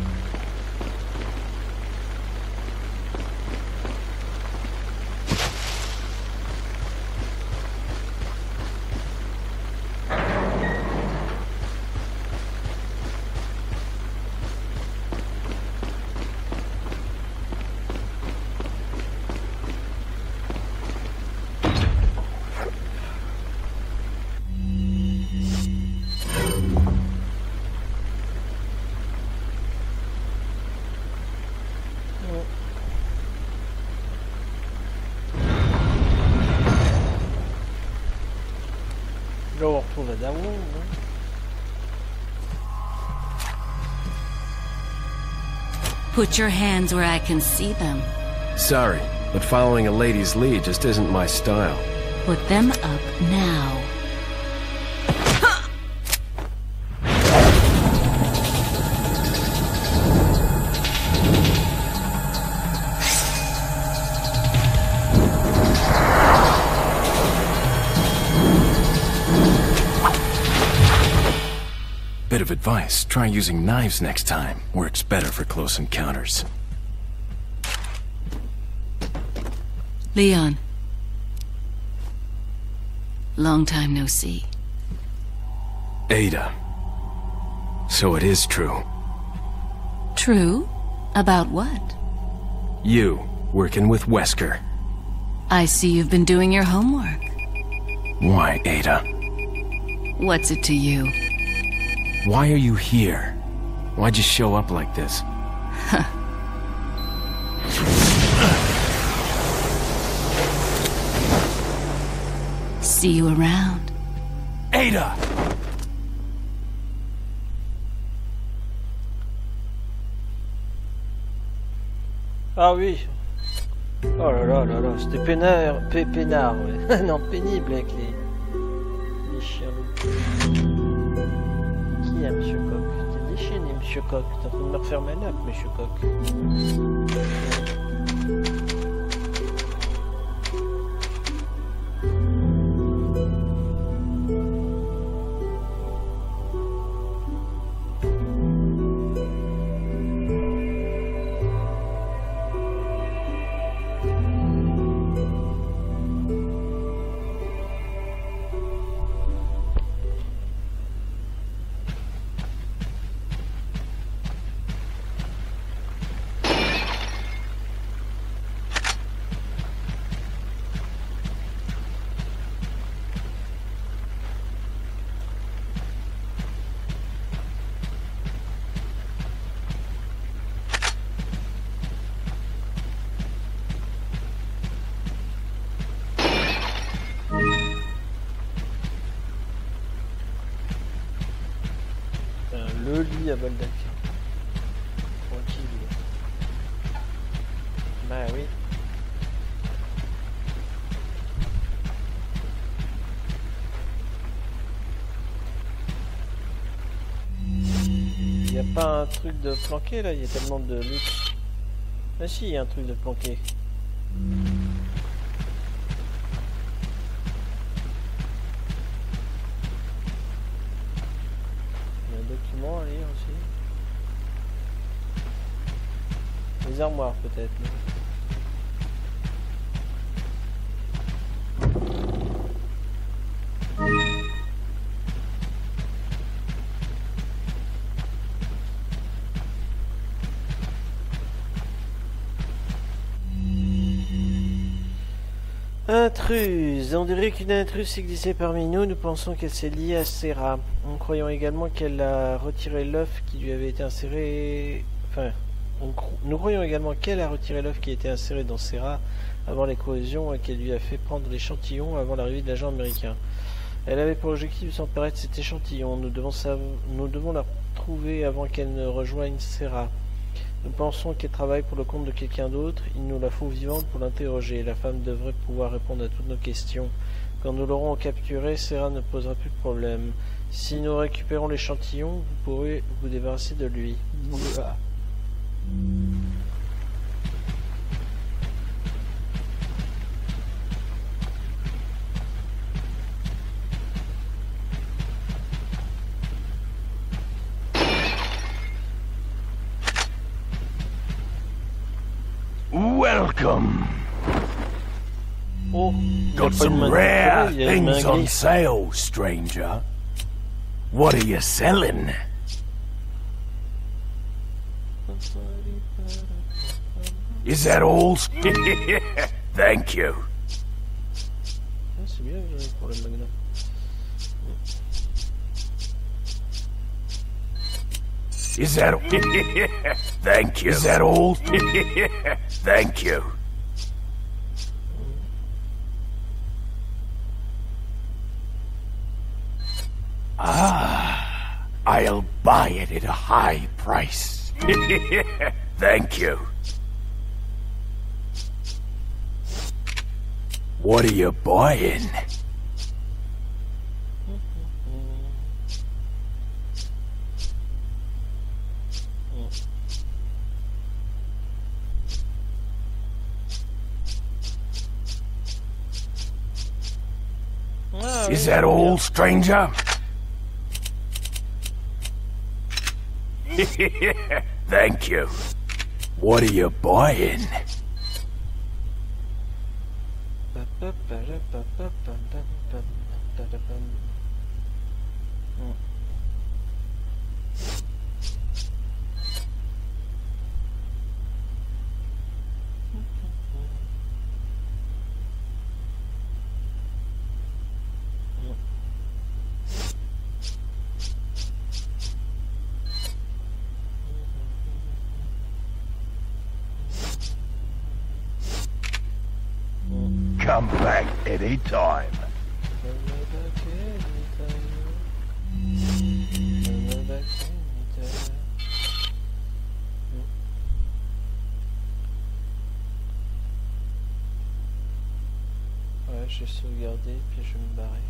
Là, on retrouve Dawo. Hein. Put your hands where I can see them. Sorry, but following a lady's lead just isn't my style. Put them up now. Bit of advice, try using knives next time. Works better for close encounters. Leon. Long time no see. Ada. So it is true. True? About what? You. working with Wesker. I see you've been doing your homework. Why, Ada? What's it to you? Why are you here? Why'd you show up like this? See you around. Ada! Ah oui. Oh là là là là, c'était peinard, pé, peinard, ouais. Non, pénible avec les, les chiens. Qui est Monsieur Coq? T'es déchaîné, Monsieur Coq. T'es en train de me refaire ma nappe, Monsieur Coq. Le lit à Baldac. Tranquille. Bah oui. Il n'y a pas un truc de planqué là, il y a tellement de luxe. Ah si, il y a un truc de planqué. À lire aussi. Les armoires peut-être. Intruse. On dirait qu'une intruse s'est glissée parmi nous. Nous pensons qu'elle s'est liée à Sera. Nous croyons également qu'elle a retiré l'œuf qui lui avait été inséré... Enfin, on cro... nous croyons également qu'elle a retiré l'œuf qui était inséré dans Sera avant l'éclosion et qu'elle lui a fait prendre l'échantillon avant l'arrivée de l'agent américain. Elle avait pour objectif de s'emparer de cet échantillon. Nous devons, sav... nous devons la retrouver avant qu'elle ne rejoigne Sera. Nous pensons qu'elle travaille pour le compte de quelqu'un d'autre. Il nous la faut vivante pour l'interroger. La femme devrait pouvoir répondre à toutes nos questions. Quand nous l'aurons capturée, Sera ne posera plus de problème. Si nous récupérons l'échantillon, vous pourrez vous débarrasser de lui. Voilà. Welcome. Oh, got some rare things on sale, stranger. What are you selling? Is that all? Thank you. Is that Thank you. Is that all? Thank you. Ah, I'll buy it at a high price. Thank you. What are you buying? Is that all, stranger? Thank you. What are you buying? come back anytime. Ouais, je vais sauvegarder puis je vais me barrer.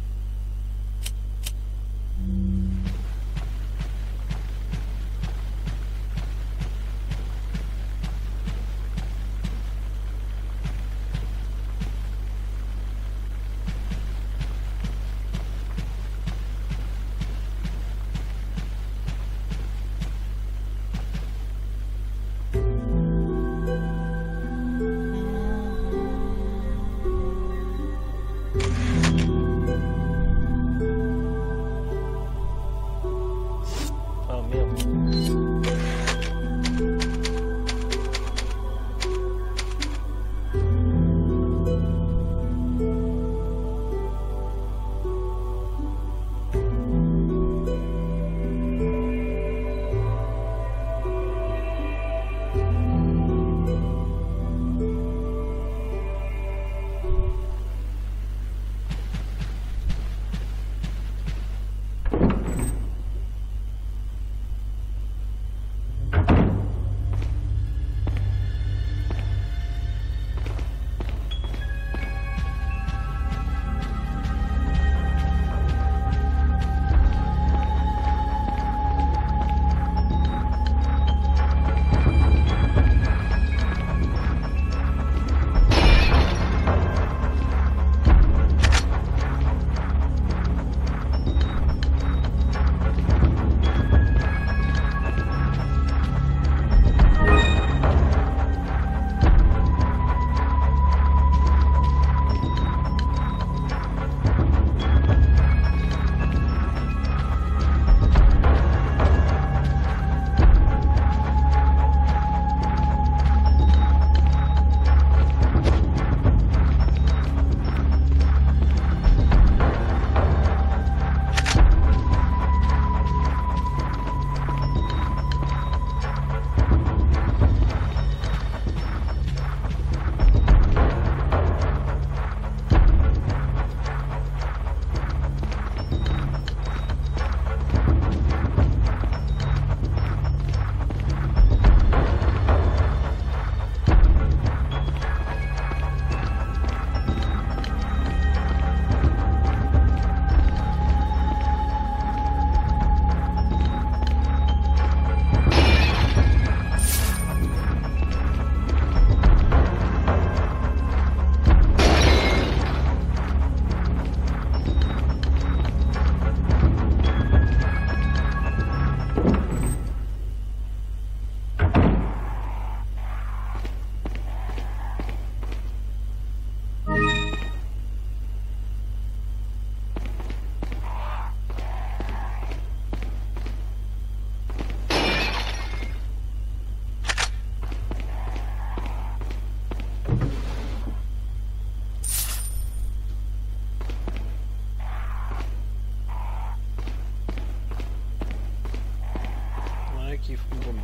Qui font comme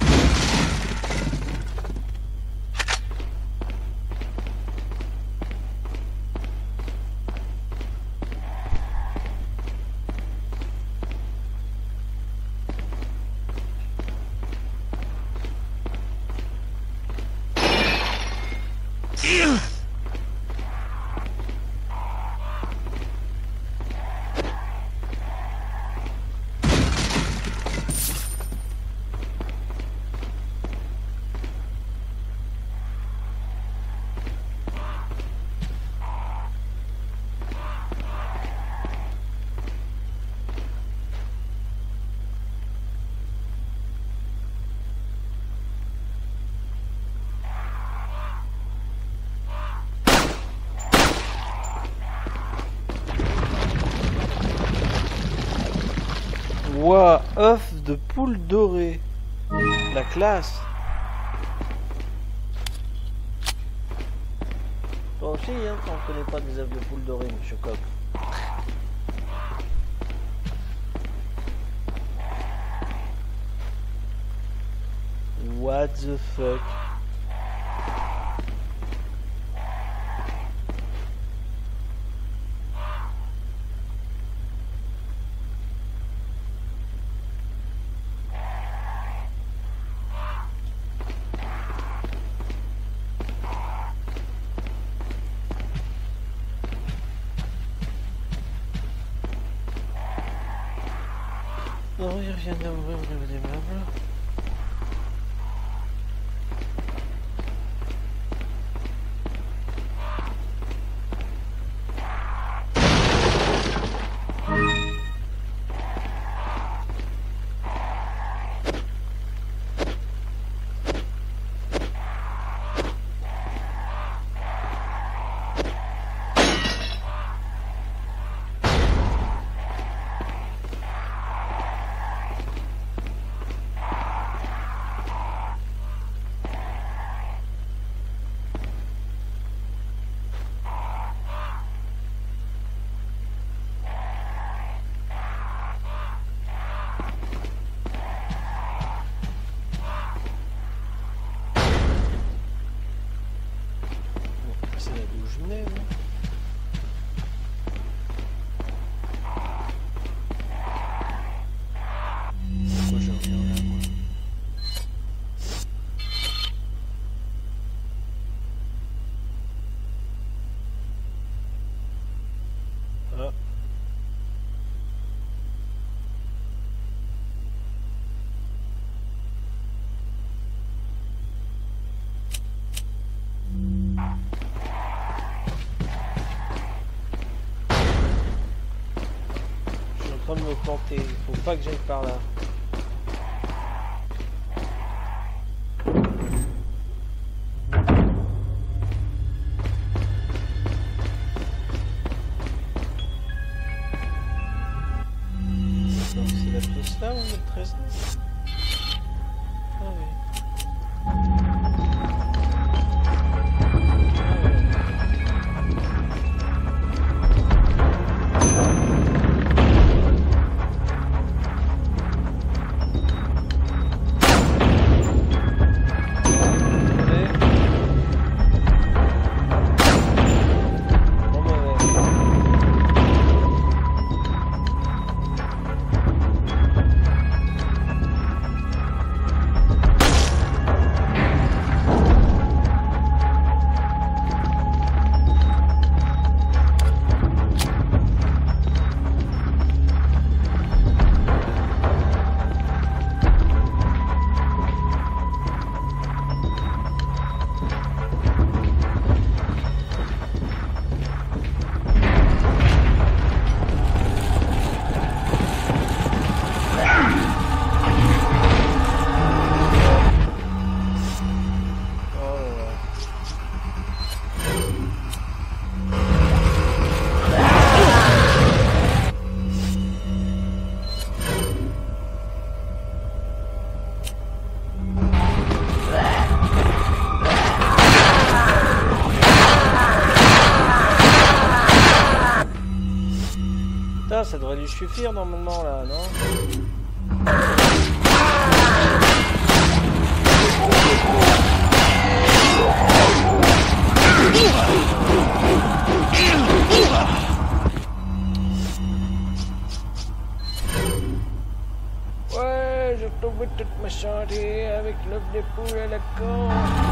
Ouah, œuf de poule dorée. La classe. Toi aussi, hein, on ne connaît pas des œufs de poule dorée, monsieur Coq. What the fuck? Non, il revient d'ouvrir au niveau des meubles. C'est là d'où je venais, moi. Pourquoi je reviens là, moi? Ah. Je suis en train de me planter, faut pas que j'aille par là. Non, c'est la pièce là où il y a le trésor? Ah oui. Putain, ça devrait lui suffire normalement là, non? Ouais, j'ai tombé toute ma santé avec l'œuf des poules à la con.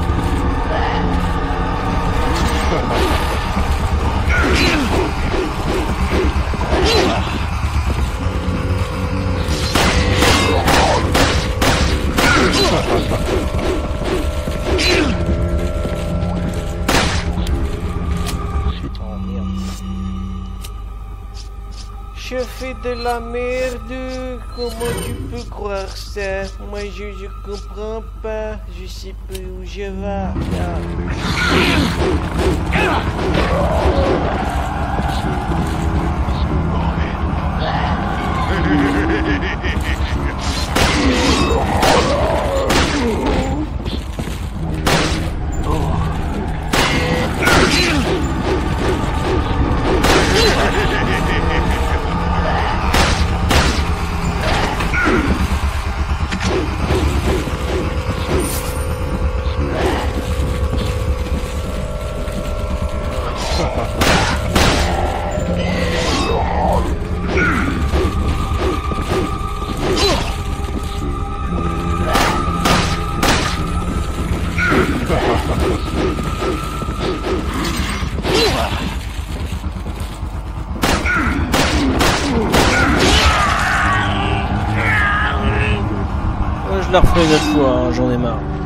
Oh merde. Je fais de la merde, comment tu peux croire ça? Moi je, je comprends pas, je sais pas où je vais. la referai une autre fois, hein, j'en ai marre.